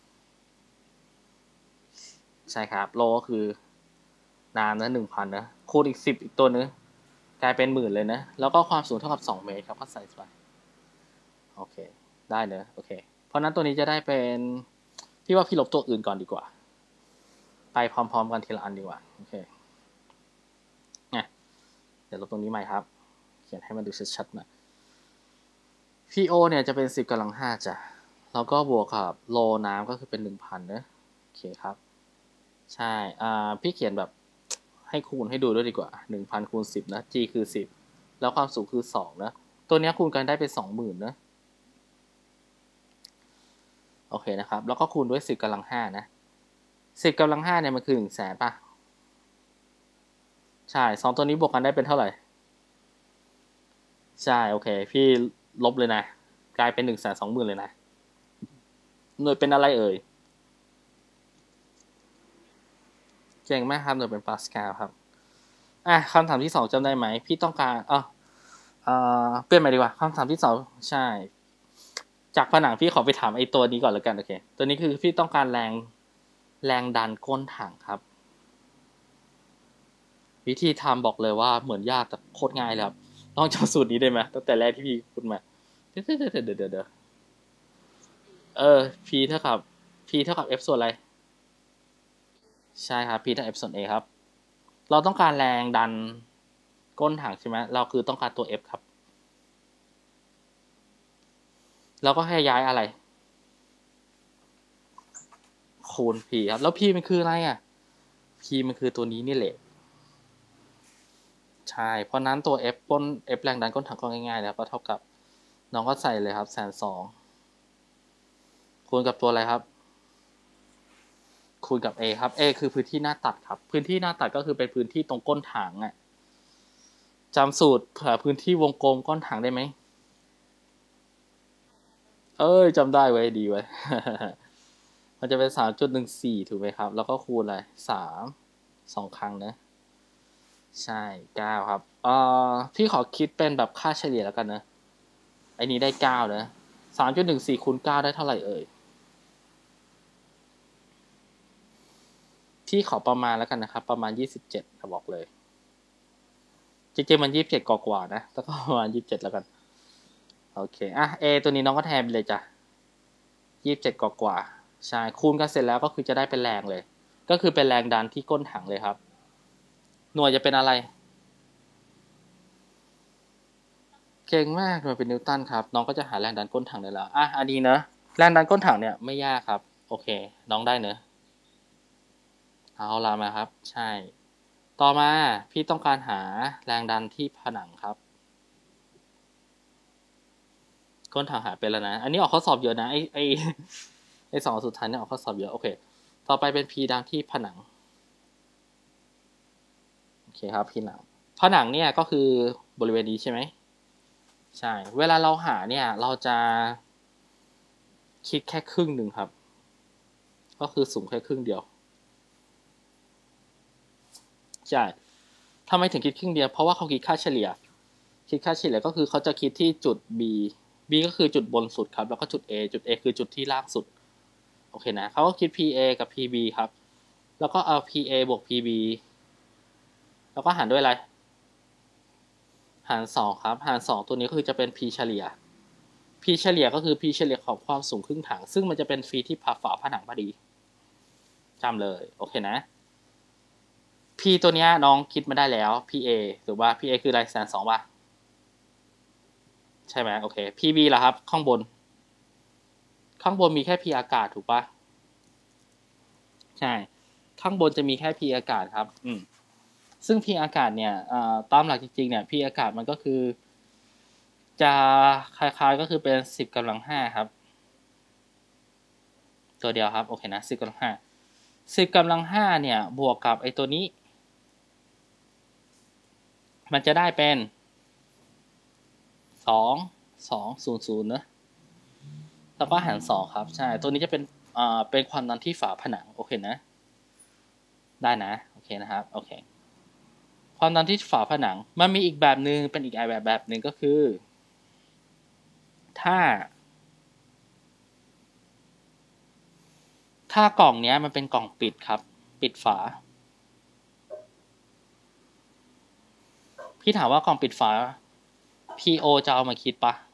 ใช่ครับโลก็คือน้ำนะหนึ่งพันนะคูณอีกสิบอีกตัวนึงกลายเป็นหมื่นเลยนะแล้วก็ความสูงเท่ากับสองเมตรครับก็ใส่ไปโอเคได้เนอะโอเคเพราะนั้นตัวนี้จะได้เป็นพี่ว่าพี่ลบตัวอื่นก่อนดีกว่าไปพร้อมๆกันทีละอันดีกว่าโอเคเนี่ยเดี๋ยวลบตรงนี้ใหม่ครับเขียนให้มันดูชัดๆหน่อย พี โอ เนี่ยจะเป็นสิบกำลังห้าจ้ะแล้วก็บวกกับโลน้ำก็คือเป็นหนึ่งพันนะโอเคครับใช่อ่าพี่เขียนแบบให้คูณให้ดูด้วยดีกว่าหนึ่งพันคูณสิบนะ g คือสิบแล้วความสูงคือสองนะตัวนี้คูณกันได้เป็นสองหมื่นนะโอเคนะครับแล้วก็คูณด้วยสิบกำลังห้านะสิบกำลังห้าเนี่ยมันคือหนึ่งแสนป่ะใช่สองตัวนี้บวกกันได้เป็นเท่าไหร่ใช่โอเคพี่ลบเลยนะกลายเป็นหนึ่งแสนสองหมื่นเลยนะหน่วยเป็นอะไรเอ่ยเก่งมากครับหน่วยเป็นปาสกาลครับอ่ะคำถามที่สองจำได้ไหมพี่ต้องการเออเออเปลี่ยนใหม่ดีกว่าคำถามที่สองใช่จากผนังพี่ขอไปถามไอ้ตัวนี้ก่อนแล้วกันโอเคตัวนี้คือพี่ต้องการแรงแรงดันก้นถังครับวิธีทำบอกเลยว่าเหมือนยากแต่โคตรง่ายเลยครับต้องจำสูตรนี้ได้ไหมตั้งแต่แรกที่พี่พูดมาเดี๋ยวเดี๋ยวเดี๋ยวเดี๋ยวเดี๋ยวเออ P เท่ากับ P เท่ากับ F ส่วนอะไรใช่ครับ P เท่า F ส่วน A ครับเราต้องการแรงดันก้นถังใช่ไหมเราคือต้องการตัว F ครับเราก็แค่ย้ายอะไรคูณ P ครับแล้ว P มันคืออะไรอ่ะ P มันคือตัวนี้นี่แหละใช่เพราะนั้นตัว F ก้น F แรงดันก้นถังก็ง่ายๆแล้วก็เท่ากับน้องก็ใส่เลยครับแสนสองคูณกับตัวอะไรครับคูณกับ A ครับ A คือพื้นที่หน้าตัดครับพื้นที่หน้าตัดก็คือเป็นพื้นที่ตรงก้นถังอ่ะจำสูตรเผื่อพื้นที่วงกลมก้นถังได้ไหมเอ้ยจำได้ไว้ดีไว้ มันจะเป็นสามจุดหนึ่งสี่ถูกไหมครับแล้วก็คูณอะไรสามสองครั้งนะใช่เก้าครับเอ่อพี่ขอคิดเป็นแบบค่าเฉลี่ยแล้วกันนะไอ้นี้ได้เก้านะสามจุดหนึ่งสี่คูณเก้าได้เท่าไหร่เอ่ยพี่ขอประมาณแล้วกันนะครับประมาณยี่สิบเจ็ดจะบอกเลยจริงๆมันยี่สิบเจ็ดกว่าๆนะแล้วก็ประมาณยี่สิบเจ็ดแล้วกันโอเคอ่ะ A ตัวนี้น้องก็แทนไปเลยจ้ะยี่สิบเจ็ดกว่าๆใช่คูณกันเสร็จแล้วก็คือจะได้เป็นแรงเลยก็คือเป็นแรงดันที่ก้นถังเลยครับหน่วยจะเป็นอะไร เก่งมากหน่วยเป็นนิวตันครับน้องก็จะหาแรงดันก้นถังได้แล้วอ่ะอันนี้เนอะแรงดันก้นถังเนี่ยไม่ยากครับโอเคน้องได้เนอะเอาละมาครับใช่ต่อมาพี่ต้องการหาแรงดันที่ผนังครับก้นถังหาไปแล้วนะอันนี้ออกข้อสอบเยอะนะไอไอไอสองสุดท้ายเนี่ยออกข้อสอบเยอะโอเคต่อไปเป็น P ดังที่ผนังโอเคครับผนังผนังเนี่ยก็คือบริเวณนี้ใช่ไหมใช่เวลาเราหาเนี่ยเราจะคิดแค่ครึ่งหนึ่งครับก็คือสูงแค่ครึ่งเดียวใช่ทำไมถึงคิดครึ่งเดียวเพราะว่าเขาคิดค่าเฉลี่ยคิดค่าเฉลี่ยก็คือเขาจะคิดที่จุด B B ก็คือจุดบนสุดครับแล้วก็จุด A จุด A คือจุดที่ล่างสุดโอเคนะเขาก็คิด พี เอ กับ พี บี ครับแล้วก็เอา พี เอ บวก พี บี แล้วก็หารด้วยอะไรหารสองครับหารสองตัวนี้คือจะเป็น P เฉลี่ย P เฉลี่ยก็คือ P เฉลี่ยของความสูงครึ่งถังซึ่งมันจะเป็นฟีที่ผ่าฝาผนังพอดีจำเลยโอเคนะ P ตัวนี้น้องคิดมาได้แล้ว พี เอ ถูกป่ะ พี เอ คืออะไรแสนสองป่ะใช่ไหมโอเค พี บี ล่ะครับข้างบนข้างบนมีแค่ P อากาศถูกป่ะใช่ข้างบนจะมีแค่ P อากาศครับอืมซึ่ง P อากาศเนี่ยตามหลักจริงๆเนี่ย P อากาศมันก็คือจะคล้ายๆก็คือเป็นสิบกำลังห้าครับตัวเดียวครับโอเคนะสิบกำลังห้าสิบกำลังห้าเนี่ยบวกกับไอ้ตัวนี้มันจะได้เป็นสองสองศูนย์ศูนย์นะแล้วก็หารสองครับใช่ตัวนี้จะเป็นอ่าเป็นความดันที่ฝาผนังโอเคนะได้นะโอเคนะครับโอเคความดันที่ฝาผนังมันมีอีกแบบหนึ่งเป็นอีกแบบแบบหนึ่งก็คือถ้าถ้ากล่องเนี้ยมันเป็นกล่องปิดครับปิดฝาพี่ถามว่ากล่องปิดฝา พี โอ จะเอามาคิดปะ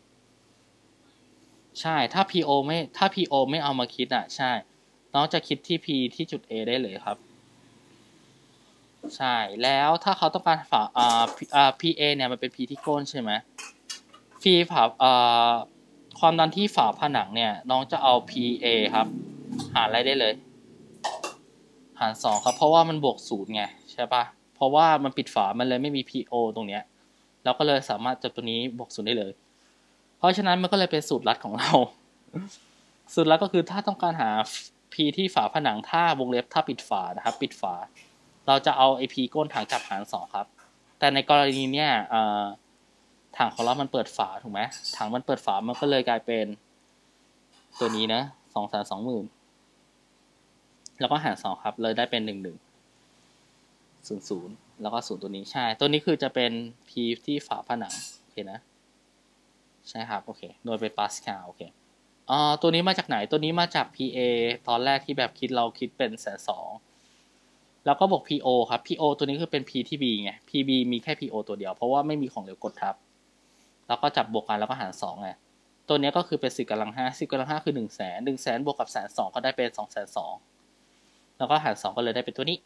ใช่ถ้า พี โอ ไม่ถ้า พี โอ ไม่เอามาคิดอ่ะใช่น้องจะคิดที่ P ที่จุด A ได้เลยครับใช่แล้วถ้าเขาต้องการฝาอ่าอ่า พี เอ เนี่ยมันเป็น P ที่ก้นใช่ไหม P ฝาอ่าความดันที่ฝาผนังเนี่ยน้องจะเอา พี เอ ครับหารอะไรได้เลยหารสองครับเพราะว่ามันบวกศูนย์ไงใช่ปะเพราะว่ามันปิดฝามันเลยไม่มี พี โอ ตรงเนี้ยเราก็เลยสามารถจับตัวนี้บวกศูนย์ได้เลยเพราะฉะนั้นมันก็เลยเป็นสูตรลัดของเราสูตรลัดก็คือถ้าต้องการหา P ที่ฝาผนังถ้าวงเล็บถ้าปิดฝานะครับปิดฝาเรเราจะเอาไอ p ก้นถังจับหารสองครับแต่ในกรณีเนี้ยถังของเรามันเปิดฝาถูกไหมถังมันเปิดฝามันก็เลยกลายเป็นตัวนี้นะสองแสนสองหมื่นแล้วก็หารสองครับเลยได้เป็นหนึ่งหนึ่งศูนย์ศูนย์แล้วก็ศูนย์ตัวนี้ใช่ตัวนี้คือจะเป็น p ที่ฝาผนังโอเคนะใช่ครับโอเคโดยเป็นปาสคาลโอเคอ่าตัวนี้มาจากไหนตัวนี้มาจาก พี เอ ตอนแรกที่แบบคิดเราคิดเป็นแสนสองแล้วก็บอก พี โอ ครับ พี โอ ตัวนี้คือเป็น P ที่ B ไง พี บี มีแค่ พี โอ ตัวเดียวเพราะว่าไม่มีของเหลวกดทับแล้วก็จับบวกกันแล้วก็หารสองไงตัวนี้ก็คือเป็นสิบกำลังห้าสิบกำลังห้าคือหนึ่งแสนหนึ่งแสนบวกกับแสนสองก็ได้เป็นสองแสนสองแล้วก็หารสองก็เลยได้เป็นตัวนี้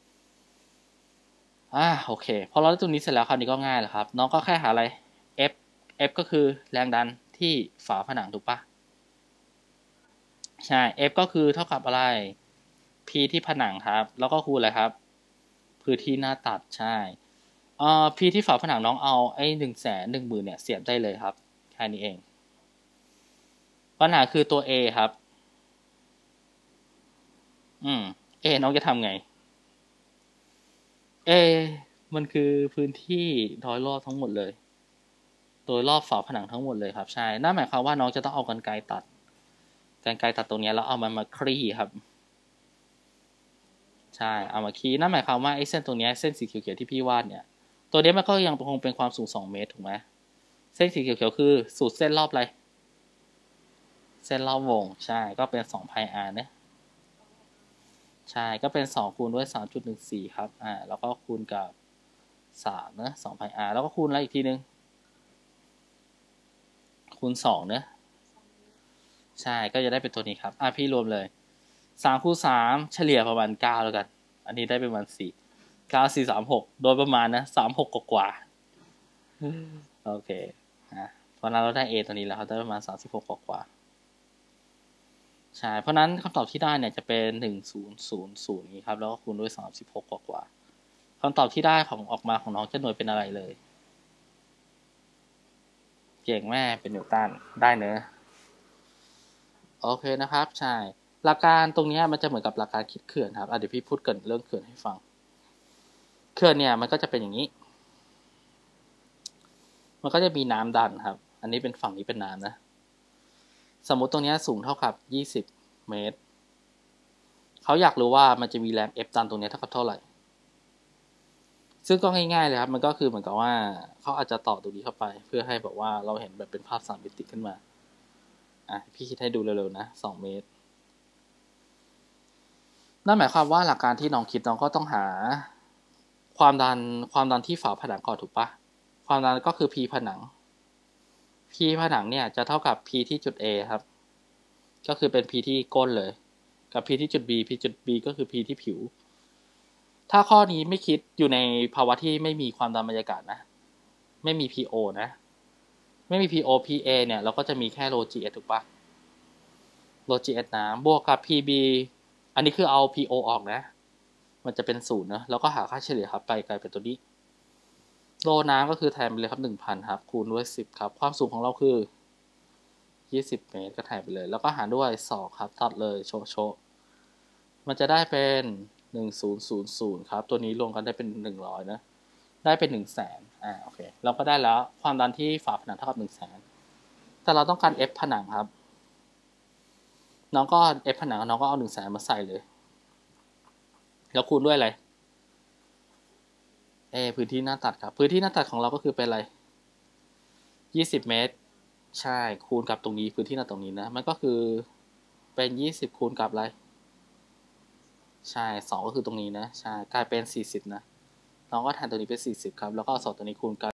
อ่าโอเคพอเราได้ตัวนี้เสร็จแล้วคราวนี้ก็ง่ายแล้วครับน้องก็แค่หาอะไร F F ก็คือแรงดันที่ฝาผนังถูกปะใช่ F ก็คือเท่ากับอะไร P ที่ผนังครับแล้วก็คูณอะไรครับพื้นที่หน้าตัดใช่เอ่อ P ที่ฝาผนังน้องเอาไอ้หนึ่งแสนหนึ่งหมื่นเนี่ยเสียบได้เลยครับแค่นี้เองปัญหาคือตัว A ครับอืม A น้องจะทำไง A มันคือพื้นที่โดยรอบทั้งหมดเลยโดยรอบฝาผนังทั้งหมดเลยครับใช่นั่นหมายความว่าน้องจะต้องเอากรรไกรตัดกรรไกรตัดตรงนี้แล้วเอามันมาคลี่ครับใช่เอามาคลี่นั่นหมายความว่าไอ้เส้นตรงนี้เส้นสีเขียวๆที่พี่วาดเนี่ยตัวนี้มันก็ยังคงเป็นความสูงสองเมตรถูกไหมเส้นสีเขียวๆคือสูตรเส้นรอบอะไรเส้นรอบวงใช่ก็เป็นสอง pi r นะใช่ก็เป็นสองคูณด้วย สามจุดหนึ่งสี่ ครับอ่าแล้วก็คูณกับสามนะสอง pi r แล้วก็คูณอะไรอีกทีนึงคูณสองเนะใช่ก็จะได้เป็นตัวนี้ครับอ่ะพี่รวมเลยสามคูณสามเฉลี่ยประมาณเก้าแล้วกันอันนี้ได้ประมาณสี่เก้าสี่สามหกโดยประมาณนะสามหกกว่าโอเคอ่ะเพราะนั้นเราได้ A ตัวนี้แล้วครับได้ประมาณสามสิบหกกว่าใช่เพราะนั้นคำตอบที่ได้เนี่ยจะเป็นหนึ่งศูนย์ศูนย์ศูนย์นี้ครับแล้วก็คูณด้วยสามสิบหกกว่าคำตอบที่ได้ของออกมาของน้องจะหน่วยเป็นอะไรเลยเก่งแม่เป็นนิวตันได้เนอะโอเคนะครับใช่หลักการตรงนี้มันจะเหมือนกับหลักการคิดเขื่อนครับเดี๋ยวพี่พูดเกินเรื่องเขื่อนให้ฟังเขื่อนเนี่ยมันก็จะเป็นอย่างนี้มันก็จะมีน้ำดันครับอันนี้เป็นฝั่งนี้เป็นน้ำนะสมมติตรงนี้สูงเท่ากับยี่สิบเมตรเขาอยากรู้ว่ามันจะมีแรง F ดันตรงนี้เท่ากับเท่าไหร่ซึ่งก็ง่ายๆเลยครับมันก็คือเหมือนกับว่าเขาอาจจะต่อตรงนี้เข้าไปเพื่อให้แบบว่าเราเห็นแบบเป็นภาพสามมิติขึ้นมาอ่ะพี่คิดให้ดูเร็วๆนะสองเมตรนั่นหมายความว่าหลักการที่น้องคิดน้องก็ต้องหาความดันความดันที่ฝาผนังก่อนถูกปะความดันก็คือ P ผนัง P ผนังเนี่ยจะเท่ากับ P ที่จุด A ครับก็คือเป็น P ที่ก้นเลยกับ P ที่จุด B P จุด B ก็คือ P ที่ผิวถ้าข้อนี้ไม่คิดอยู่ในภาวะที่ไม่มีความดันบรรยากาศนะไม่มี พี โอ นะไม่มี พี โอ พี เอ เนี่ยเราก็จะมีแค่ rho จี เอส ถูกปะ rho จี เอส น้ำบวกกับ พี บี อันนี้คือเอา พี โอ ออกนะมันจะเป็นศูนย์นะแล้วก็หาค่าเฉลี่ยครับไปกลายเป็นตัวนี้โลน้ำก็คือแทนไปเลยครับ หนึ่งพัน ครับคูณด้วยสิบครับความสูงของเราคือยี่สิบเมตรก็แทนไปเลยแล้วก็หารด้วยสองครับตัดเลยโชว์โชว์มันจะได้เป็นหนึ่งพันครับตัวนี้รวมกันได้เป็นหนึ่งร้อยนะได้เป็นหนึ่งแสนอ่าโอเคเราก็ได้แล้วความดันที่ฝาผนังเท่ากับหนึ่งแสนแต่เราต้องการ F ผนังครับน้องก็ F ผนังน้องก็เอาหนึ่งแสนมาใส่เลยแล้วคูณด้วยอะไรเอพื้นที่หน้าตัดครับพื้นที่หน้าตัดของเราก็คือเป็นอะไรยี่สิบเมตรใช่คูณกับตรงนี้พื้นที่หน้าตรงนี้นะมันก็คือเป็นยี่สิบคูณกับอะไรใช่สองก็คือตรงนี้นะใช่กลายเป็นสี่สิบนะน้องก็แทนตัวนี้เป็นสี่สิบครับแล้วก็เอาสองตัวนี้คูณกัน